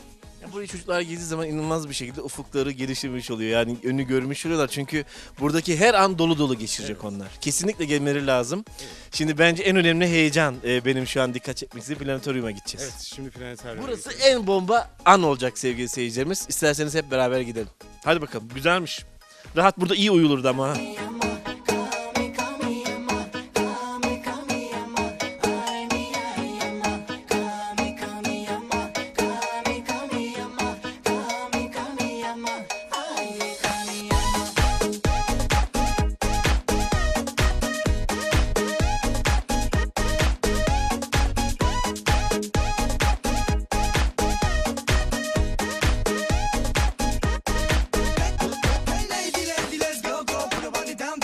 Ya burayı çocuklar girdiği zaman inanılmaz bir şekilde ufukları geliştirmiş oluyor. Yani önü görmüş oluyorlar. Çünkü buradaki her an dolu dolu geçirecek evet. onlar. Kesinlikle gelmeleri lazım. Evet. Şimdi bence en önemli heyecan e, benim şu an dikkat çekmek istediğim planetoryuma gideceğiz. Evet, şimdi planetoryuma Burası gideceğiz. en bomba an olacak sevgili seyircilerimiz. İsterseniz hep beraber gidelim. Hadi bakalım, güzelmiş. Rahat burada iyi uyulurdu ama. Let's go, go, put your body down.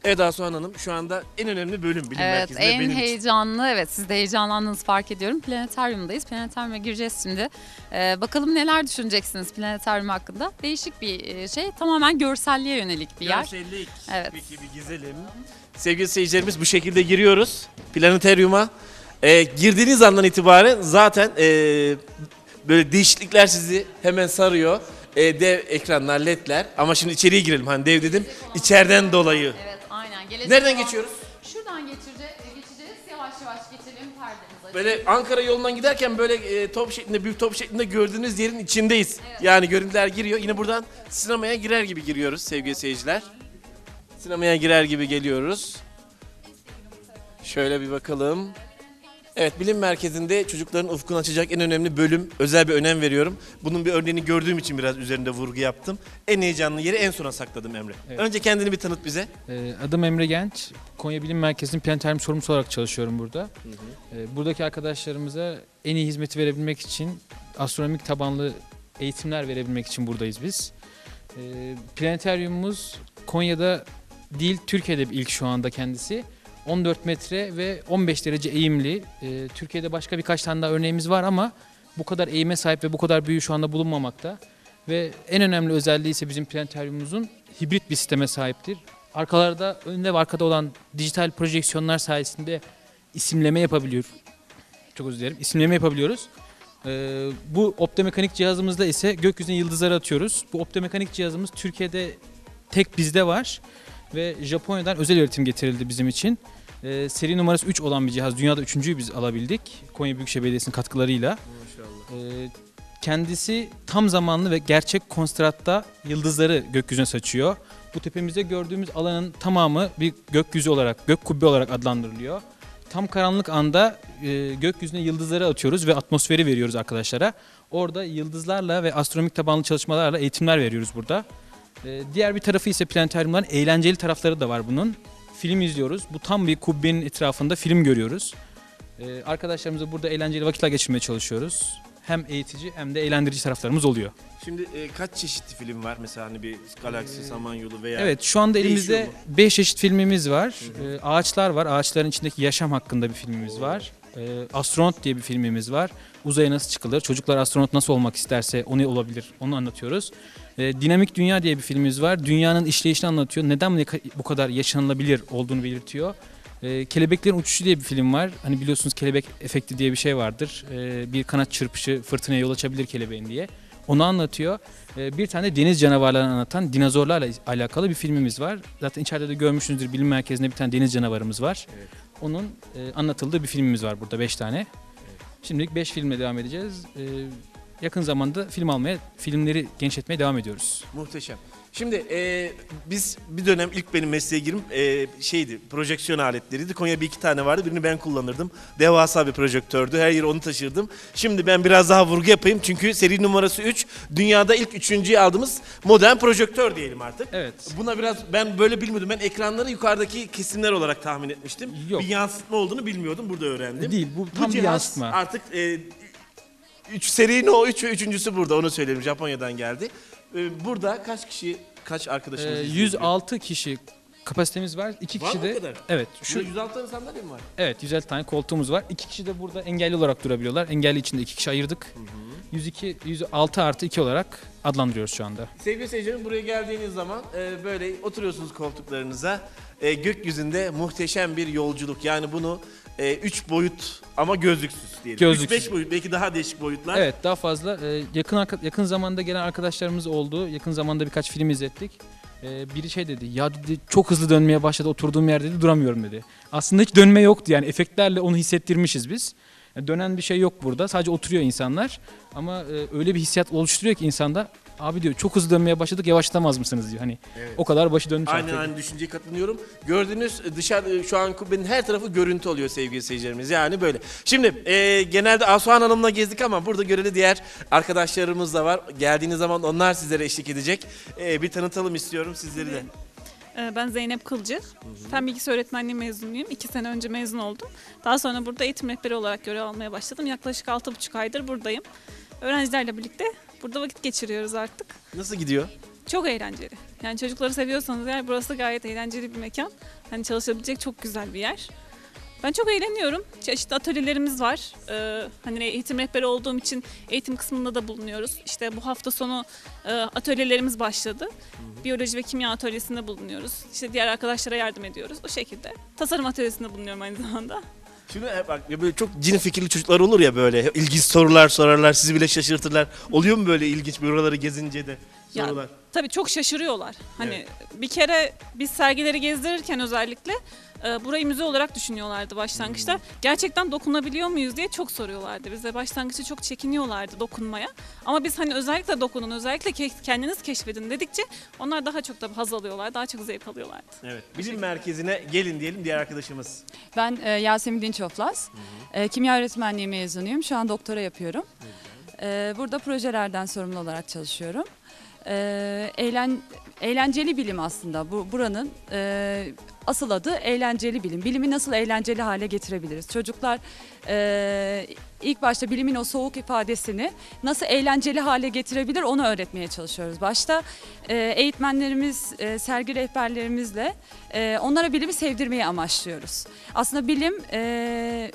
Evet Asuhan Hanım, şu anda en önemli bölüm bilim Evet, merkezinde en benim için. heyecanlı, evet siz de heyecanlandığınızı fark ediyorum. Planetaryumdayız. Planetaryuma gireceğiz şimdi. Ee, bakalım neler düşüneceksiniz planetaryum hakkında. Değişik bir e, şey, tamamen görselliğe yönelik bir yer. Görsellik. Evet. Peki bir gezelim. Sevgili seyircilerimiz, bu şekilde giriyoruz planetaryuma. Ee, girdiğiniz andan itibaren zaten e, böyle değişiklikler sizi hemen sarıyor. E, dev ekranlar, ledler. Ama şimdi içeriye girelim. Hani dev dedim, içeriden dolayı. Evet, aynen. Gelecek Nereden olan- geçiyoruz? Şuradan geçireceğiz, geçeceğiz. Yavaş yavaş geçelim, perdemiz açılıyor. Böyle Ankara yolundan giderken böyle e, top şeklinde, büyük top şeklinde gördüğünüz yerin içindeyiz. Yani görüntüler giriyor. Yine buradan sinemaya girer gibi giriyoruz sevgili seyirciler. Sinemaya girer gibi geliyoruz. Şöyle bir bakalım. Evet, bilim merkezinde çocukların ufkunu açacak en önemli bölüm. Özel bir önem veriyorum. Bunun bir örneğini gördüğüm için biraz üzerinde vurgu yaptım. En heyecanlı yeri en sona sakladım Emre. Evet. Önce kendini bir tanıt bize. Ee, Adım Emre Genç. Konya Bilim Merkezi'nin planetaryum sorumlusu olarak çalışıyorum burada. Ee, Buradaki arkadaşlarımıza en iyi hizmeti verebilmek için, astronomik tabanlı eğitimler verebilmek için buradayız biz. Ee, Planetaryumumuz Konya'da değil, Türkiye'de bir ilk şu anda kendisi. on dört metre ve on beş derece eğimli. Ee, Türkiye'de başka birkaç tane daha örneğimiz var ama bu kadar eğime sahip ve bu kadar büyüğü şu anda bulunmamakta. Ve en önemli özelliği ise bizim planetaryumumuzun hibrit bir sisteme sahiptir. Arkalarda, önde ve arkada olan dijital projeksiyonlar sayesinde isimleme yapabiliyor. Çok özür dilerim. İsimleme yapabiliyoruz. Ee, bu optomekanik cihazımızda ise gökyüzüne yıldızları atıyoruz. Bu optomekanik cihazımız Türkiye'de tek bizde var. Ve Japonya'dan özel üretim getirildi bizim için. Ee, seri numarası üç olan bir cihaz. Dünyada üçüncüyü biz alabildik. Konya Büyükşehir Belediyesi'nin katkılarıyla. Maşallah. Ee, kendisi tam zamanlı ve gerçek konstratta yıldızları gökyüzüne saçıyor. Bu tepemizde gördüğümüz alanın tamamı bir gökyüzü olarak, gök kubbe olarak adlandırılıyor. Tam karanlık anda e, gökyüzüne yıldızları atıyoruz ve atmosferi veriyoruz arkadaşlara. Orada yıldızlarla ve astronomik tabanlı çalışmalarla eğitimler veriyoruz burada. E, diğer bir tarafı ise planetaryumların eğlenceli tarafları da var bunun. Film izliyoruz. Bu tam bir kubbenin etrafında film görüyoruz. E, arkadaşlarımızla burada eğlenceli vakitler geçirmeye çalışıyoruz. Hem eğitici hem de eğlendirici taraflarımız oluyor. Şimdi e, kaç çeşitli film var? Mesela hani bir Galaksi, Samanyolu veya... Evet, şu anda Değişiyor elimizde mu? beş çeşit filmimiz var. Ee, ağaçlar var. Ağaçların içindeki yaşam hakkında bir filmimiz var. Ee, Astronot diye bir filmimiz var. Uzaya nasıl çıkılır? Çocuklar astronot nasıl olmak isterse onu olabilir. Onu anlatıyoruz. Ee, Dinamik Dünya diye bir filmimiz var. Dünyanın işleyişini anlatıyor. Neden bu- bu kadar yaşanılabilir olduğunu belirtiyor. Ee, Kelebeklerin Uçuşu diye bir film var. Hani biliyorsunuz kelebek efekti diye bir şey vardır. Ee, bir kanat çırpışı fırtınaya yol açabilir kelebeğin diye. Onu anlatıyor. Ee, bir tane deniz canavarlarını anlatan dinozorlarla alakalı bir filmimiz var. Zaten içeride de görmüşsünüzdür, bilim merkezinde bir tane deniz canavarımız var. Evet. Onun e, anlatıldığı bir filmimiz var burada, beş tane. Şimdilik beş filmle devam edeceğiz. Ee, yakın zamanda film almaya, filmleri genişletmeye devam ediyoruz. Muhteşem. Şimdi e, biz bir dönem ilk benim mesleğe girim e, şeydi, projeksiyon aletleriydi. Konya'da bir iki tane vardı, birini ben kullanırdım. Devasa bir projektördü, her yere onu taşırdım. Şimdi ben biraz daha vurgu yapayım çünkü seri numarası üç, dünyada ilk üçüncüyü aldığımız modern projektör diyelim artık. Evet. Buna biraz, ben böyle bilmiyordum, ben ekranları yukarıdaki kesimler olarak tahmin etmiştim. Yok. Bir yansıtma olduğunu bilmiyordum, burada öğrendim. Değil, bu tam bir cihaz yansıtma. Artık e, üç serinin o üç ve üçüncüsü burada, onu söyleyeyim, Japonya'dan geldi. E, burada kaç kişi, kaç arkadaşımız Ee, izliyor? yüz altı kişi kapasitemiz var. İki Var kişi mı de o kadar? evet, Şu şu yüz altı tane sandalye mi var? evet, yüz elli tane koltuğumuz var. İki kişi de burada engelli olarak durabiliyorlar. Engelli içinde iki kişi ayırdık. yüz iki, yüz altı artı iki olarak adlandırıyoruz şu anda. Sevgili seyircilerim, buraya geldiğiniz zaman e, böyle oturuyorsunuz koltuklarınıza. E, gökyüzünde muhteşem bir yolculuk. Yani bunu e, üç boyut ama gözlüksüz diyelim. Gözlüksüz. üç beş boyut, belki daha değişik boyutlar. Evet, daha fazla. Ee, yakın arka- yakın zamanda gelen arkadaşlarımız oldu. Yakın zamanda birkaç film izlettik. Ee, biri şey dedi, ya dedi çok hızlı dönmeye başladı, oturduğum yerde dedi duramıyorum dedi. Aslında hiç dönme yoktu, yani efektlerle onu hissettirmişiz biz. Yani dönen bir şey yok burada, sadece oturuyor insanlar. Ama e, öyle bir hissiyat oluşturuyor ki insanda, abi diyor çok hızlı dönmeye başladık, yavaşlatamaz mısınız diyor. Hani Evet. o kadar başı dönmüş Aynen artık. aynı düşünceye katılıyorum. Gördüğünüz dışarı şu an kubbenin her tarafı görüntü oluyor sevgili seyircilerimiz. Yani böyle. Şimdi e, genelde Asuhan Hanım'la gezdik ama burada göreli diğer arkadaşlarımız da var. Geldiğiniz zaman onlar sizlere eşlik edecek. E, bir tanıtalım istiyorum sizleri de. Ee, Ben Zeynep Kılcı. Fen bilgisi öğretmenliği mezunuyum. İki sene önce mezun oldum. Daha sonra burada eğitim rehberi olarak görev almaya başladım. Yaklaşık altı buçuk aydır buradayım. Öğrencilerle birlikte burada vakit geçiriyoruz artık. Nasıl gidiyor? Çok eğlenceli. Yani çocukları seviyorsanız eğer burası gayet eğlenceli bir mekan. Hani çalışabilecek çok güzel bir yer. Ben çok eğleniyorum. Çeşitli atölyelerimiz var. Ee, hani eğitim rehberi olduğum için eğitim kısmında da bulunuyoruz. İşte bu hafta sonu e, atölyelerimiz başladı. Biyoloji ve kimya atölyesinde bulunuyoruz. İşte diğer arkadaşlara yardım ediyoruz. O şekilde. Tasarım atölyesinde bulunuyorum aynı zamanda. Şimdi e, bak ya böyle çok cin fikirli çocuklar olur ya böyle. İlginç sorular sorarlar, sizi bile şaşırtırlar. Oluyor mu böyle ilginç buraları gezince de Ya, sorular? tabii çok şaşırıyorlar. Hani Evet. bir kere biz sergileri gezdirirken özellikle e, burayı müze olarak düşünüyorlardı başlangıçta. Hmm. Gerçekten dokunabiliyor muyuz diye çok soruyorlardı bize. Başlangıçta çok çekiniyorlardı dokunmaya. Ama biz hani özellikle dokunun, özellikle ke- kendiniz keşfedin dedikçe onlar daha çok da haz alıyorlar, daha çok zevk alıyorlardı. Evet. Bilim merkezine gelin diyelim diğer arkadaşımız. Ben e, Yasemin Dinçoflas. E, kimya öğretmenliği mezunuyum. Şu an doktora yapıyorum. E, burada projelerden sorumlu olarak çalışıyorum. E, eğlen, eğlenceli bilim aslında. Bu buranın e, asıl adı eğlenceli bilim. Bilimi nasıl eğlenceli hale getirebiliriz? Çocuklar e, ilk başta bilimin o soğuk ifadesini nasıl eğlenceli hale getirebilir onu öğretmeye çalışıyoruz. Başta e, eğitmenlerimiz, e, sergi rehberlerimizle e, onlara bilimi sevdirmeyi amaçlıyoruz. Aslında bilim e,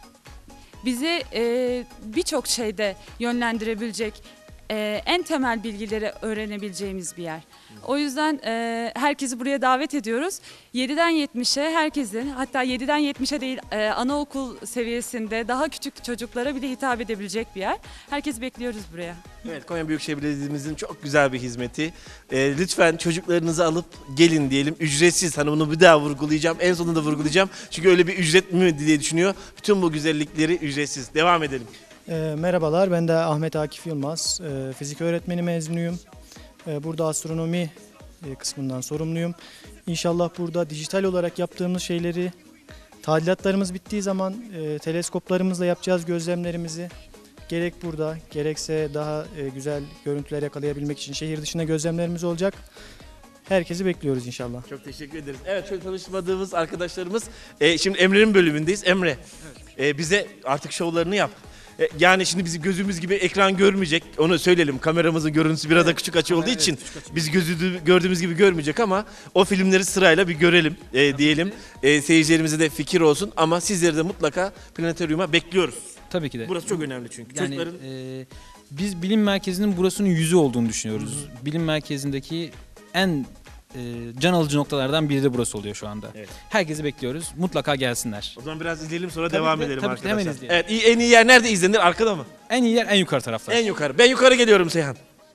bizi e, birçok şeyde yönlendirebilecek e, en temel bilgileri öğrenebileceğimiz bir yer. O yüzden e, herkesi buraya davet ediyoruz. yediden yetmişe herkesin, hatta yediden yetmişe değil e, anaokul seviyesinde daha küçük çocuklara bile hitap edebilecek bir yer. Herkesi bekliyoruz buraya. Evet, Konya Büyükşehir Belediye'mizin çok güzel bir hizmeti. Ee, lütfen çocuklarınızı alıp gelin diyelim. Ücretsiz. Hani bunu bir daha vurgulayacağım. En sonunda vurgulayacağım. Çünkü öyle bir ücret mi diye düşünüyor. Bütün bu güzellikleri ücretsiz. Devam edelim. E, merhabalar, ben de Ahmet Akif Yılmaz. E, fizik öğretmeni mezunuyum. E, burada astronomi e, kısmından sorumluyum. İnşallah burada dijital olarak yaptığımız şeyleri, tadilatlarımız bittiği zaman e, teleskoplarımızla yapacağız gözlemlerimizi. Gerek burada, gerekse daha e, güzel görüntüler yakalayabilmek için şehir dışında gözlemlerimiz olacak. Herkesi bekliyoruz inşallah. Çok teşekkür ederiz. Evet, şöyle tanışmadığımız arkadaşlarımız. Ee, şimdi Emre'nin bölümündeyiz. Emre, e, bize artık şovlarını yap. E, yani şimdi bizim gözümüz gibi ekran görmeyecek. Onu söyleyelim. Kameramızın görüntüsü biraz da küçük açı olduğu için biz gözü gördüğümüz gibi görmeyecek ama o filmleri sırayla bir görelim e, diyelim. E, seyircilerimize de fikir olsun ama sizleri de mutlaka planetaryuma bekliyoruz. Tabii ki de. Burası çok önemli çünkü. Yani Çocukların e, biz bilim merkezinin burasının yüzü olduğunu düşünüyoruz. Bilim merkezindeki en e, can alıcı noktalardan biri de burası oluyor şu anda. Evet. Herkesi bekliyoruz. Mutlaka gelsinler. O zaman biraz izleyelim sonra Tabii devam ki de, edelim tabii ki de, arkadaşlar. hemen izleyelim. Evet, iyi- en iyi yer nerede izlenir? Arkada mı? En iyi yer en yukarı taraflar. En yukarı. Ben yukarı geliyorum Seyhan.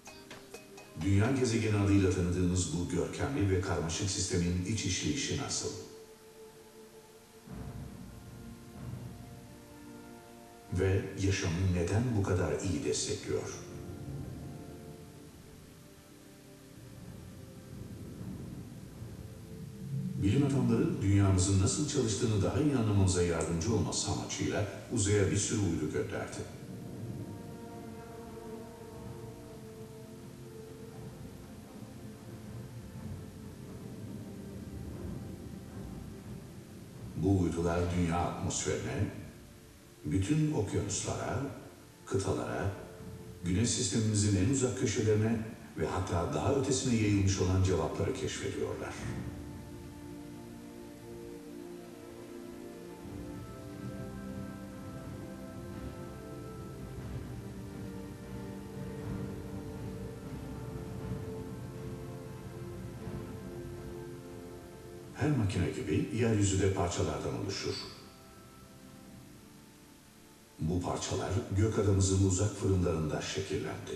Dünya gezegeni adıyla tanıdığımız bu görkemli ve karmaşık sistemin iç işleyişi nasıl? Ve yaşamı neden bu kadar iyi destekliyor? Bilim adamları dünyamızın nasıl çalıştığını daha iyi anlamamıza yardımcı olması amacıyla uzaya bir sürü uydu gönderdi. Bu uydular dünya atmosferine, bütün okyanuslara, kıtalara, güneş sistemimizin en uzak köşelerine ve hatta daha ötesine yayılmış olan cevapları keşfediyorlar. Her makine gibi yeryüzü de parçalardan oluşur. Bu parçalar gök adamımızın uzak fırınlarında şekillendi.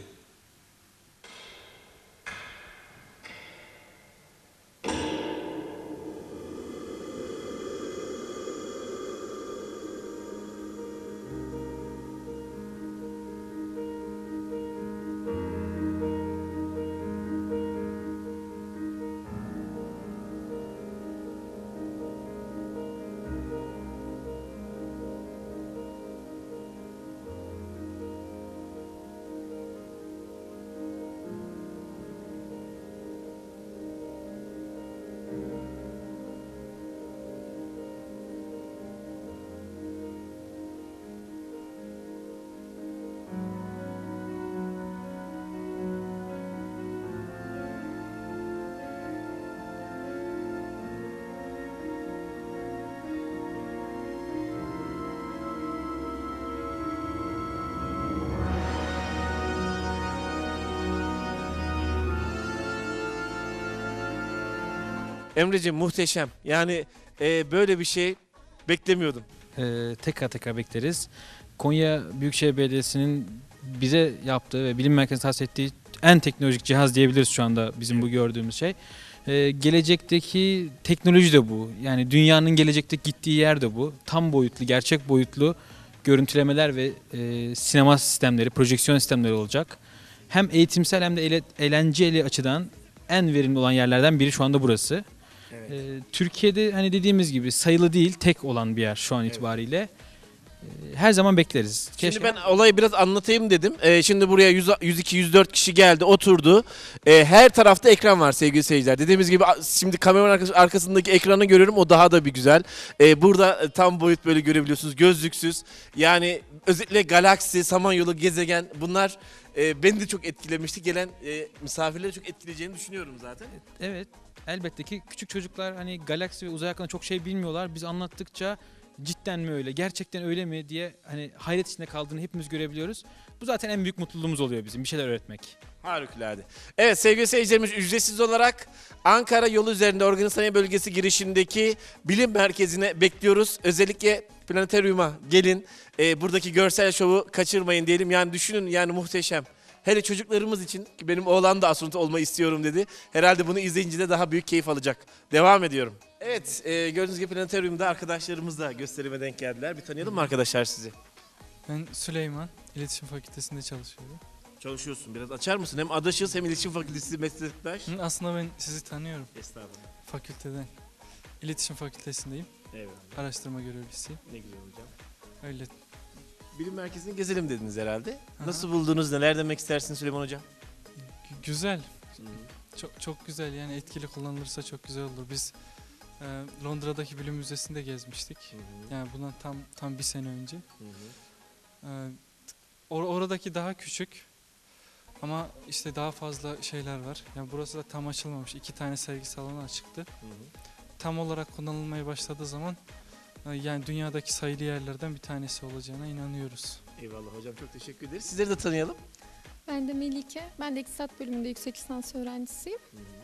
Emreciğim muhteşem. Yani e, böyle bir şey beklemiyordum. Ee, tekrar tekrar bekleriz. Konya Büyükşehir Belediyesi'nin bize yaptığı ve bilim merkezine tahsis ettiği en teknolojik cihaz diyebiliriz şu anda bizim bu gördüğümüz şey. Ee, gelecekteki teknoloji de bu. Yani dünyanın gelecekteki gittiği yer de bu. Tam boyutlu, gerçek boyutlu görüntülemeler ve e, sinema sistemleri, projeksiyon sistemleri olacak. Hem eğitimsel hem de ele, eğlenceli açıdan en verimli olan yerlerden biri şu anda burası. Evet. Ee, Türkiye'de hani dediğimiz gibi sayılı değil, tek olan bir yer şu an itibariyle. Ee, her zaman bekleriz. Şimdi ben olayı biraz anlatayım dedim. Ee, şimdi buraya yüz, yüz iki yüz dört kişi geldi, oturdu. Ee, her tarafta ekran var sevgili seyirciler. Dediğimiz gibi şimdi kameranın arkas- arkasındaki ekranı görüyorum. O daha da bir güzel. Ee, burada tam boyut böyle görebiliyorsunuz. Gözlüksüz. Yani özellikle galaksi, samanyolu, gezegen bunlar e, beni de çok etkilemişti. Gelen e, misafirleri çok etkileyeceğini düşünüyorum zaten. Evet. Elbette ki küçük çocuklar hani galaksi ve uzay hakkında çok şey bilmiyorlar. Biz anlattıkça cidden mi öyle, gerçekten öyle mi diye hani hayret içinde kaldığını hepimiz görebiliyoruz. Bu zaten en büyük mutluluğumuz oluyor bizim, bir şeyler öğretmek. Harikulade. Evet sevgili seyircilerimiz, ücretsiz olarak Ankara yolu üzerinde Organik Sanayi Bölgesi girişindeki bilim merkezine bekliyoruz. Özellikle planetaryuma gelin. Ee, buradaki görsel şovu kaçırmayın diyelim. Yani düşünün, yani muhteşem. Hele çocuklarımız için, ki benim oğlan da astronot olmayı istiyorum dedi. Herhalde bunu izleyince de daha büyük keyif alacak. Devam ediyorum. Evet, e, gördüğünüz gibi planetaryumda arkadaşlarımız da gösterime denk geldiler. Bir tanıyalım mı arkadaşlar sizi? Ben Süleyman, İletişim Fakültesi'nde çalışıyorum. Çalışıyorsun, biraz açar mısın? Hem adaşız hem İletişim Fakültesi meslektaş. Hı, Aslında ben sizi tanıyorum. Estağfurullah. Fakülteden. İletişim Fakültesi'ndeyim. Eyvallah. Araştırma görevlisiyim. Ne güzel hocam. Öyle. Bilim merkezini gezelim dediniz herhalde. Aha. Nasıl buldunuz? Neler demek istersiniz Süleyman hocam? Gü- Güzel. Çok çok güzel, yani etkili kullanılırsa çok güzel olur. Biz e, Londra'daki Bilim Müzesi'nde gezmiştik. Yani bundan tam tam bir sene önce. E, or- oradaki daha küçük ama işte daha fazla şeyler var. Yani burası da tam açılmamış. İki tane sergi salonu açıktı. Tam olarak kullanılmaya başladığı zaman e, yani dünyadaki sayılı yerlerden bir tanesi olacağına inanıyoruz. Eyvallah hocam, çok teşekkür ederiz. Sizleri de tanıyalım. Ben de Melike. Ben de İktisat bölümünde yüksek lisans öğrencisiyim.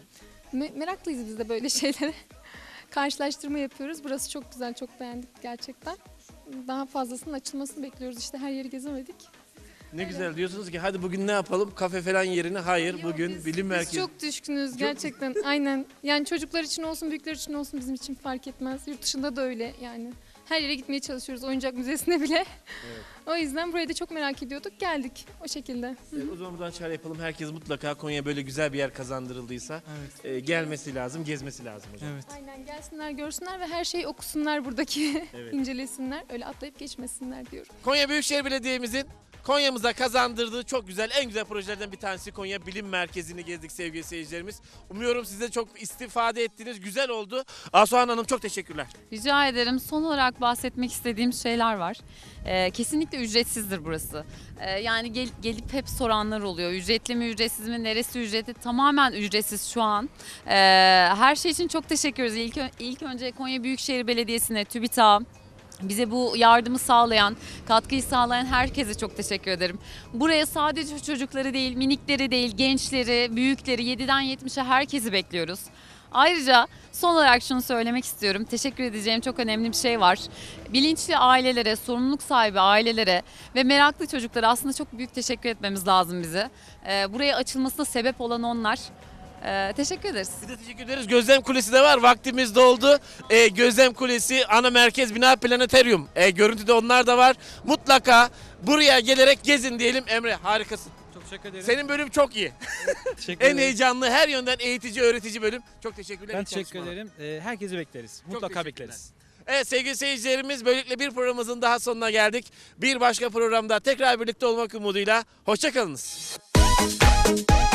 Me- meraklıyız biz de böyle şeylere. Karşılaştırma yapıyoruz. Burası çok güzel, çok beğendik gerçekten. Daha fazlasının açılmasını bekliyoruz. İşte her yeri gezemedik. Ne güzel diyorsunuz ki hadi bugün ne yapalım? Kafe falan yerine hayır, bugün bilim merkezi. Biz çok düşkünüz gerçekten. Aynen. Yani çocuklar için olsun, büyükler için olsun bizim için fark etmez. Yurt dışında da öyle yani. Her yere gitmeye çalışıyoruz, oyuncak müzesine bile. Evet. O yüzden burayı da çok merak ediyorduk. Geldik o şekilde. Hı hı. E, o zaman buradan çağrı yapalım. Herkes mutlaka Konya'ya böyle güzel bir yer kazandırıldıysa Evet. e, gelmesi lazım, gezmesi lazım hocam. Evet. Aynen, gelsinler, görsünler ve her şeyi okusunlar buradaki. Evet. incelesinler. Öyle atlayıp geçmesinler diyorum. Konya Büyükşehir Belediye'mizin Konya'mıza kazandırdığı çok güzel, en güzel projelerden bir tanesi Konya Bilim Merkezi'ni gezdik sevgili seyircilerimiz. Umuyorum siz de çok istifade ettiniz, güzel oldu. Asuhan Hanım çok teşekkürler. Rica ederim. Son olarak bahsetmek istediğim şeyler var. Ee, kesinlikle ücretsizdir burası. Ee, yani gel- gelip hep soranlar oluyor. Ücretli mi, ücretsiz mi, neresi ücretli? Tamamen ücretsiz şu an. Ee, her şey için çok teşekkür ederiz. İlk, ö- ilk önce Konya Büyükşehir Belediyesi'ne, TÜBİTAK'a, bize bu yardımı sağlayan, katkıyı sağlayan herkese çok teşekkür ederim. Buraya sadece çocukları değil, minikleri değil, gençleri, büyükleri, yediden yetmişe herkesi bekliyoruz. Ayrıca son olarak şunu söylemek istiyorum. Teşekkür edeceğim çok önemli bir şey var. Bilinçli ailelere, sorumluluk sahibi ailelere ve meraklı çocuklara aslında çok büyük teşekkür etmemiz lazım bize. Ee, buraya açılmasına sebep olan onlar. Ee, teşekkür ederiz. Biz de teşekkür ederiz. Gözlem Kulesi de var. Vaktimiz doldu. Ee, Gözlem Kulesi, ana merkez bina, planetaryum. Ee, görüntüde onlar da var. Mutlaka buraya gelerek gezin diyelim. Emre harikasın. Çok teşekkür ederim. Senin bölüm çok iyi. Teşekkür En ederim. heyecanlı, her yönden eğitici, öğretici bölüm. Çok teşekkürler. Ben İyi teşekkür çalışmalar. ederim. Ee, herkesi bekleriz. Mutlaka teşekkürler. bekleriz. Evet sevgili seyircilerimiz, böylelikle bir programımızın daha sonuna geldik. Bir başka programda tekrar birlikte olmak umuduyla. Hoşça kalınız.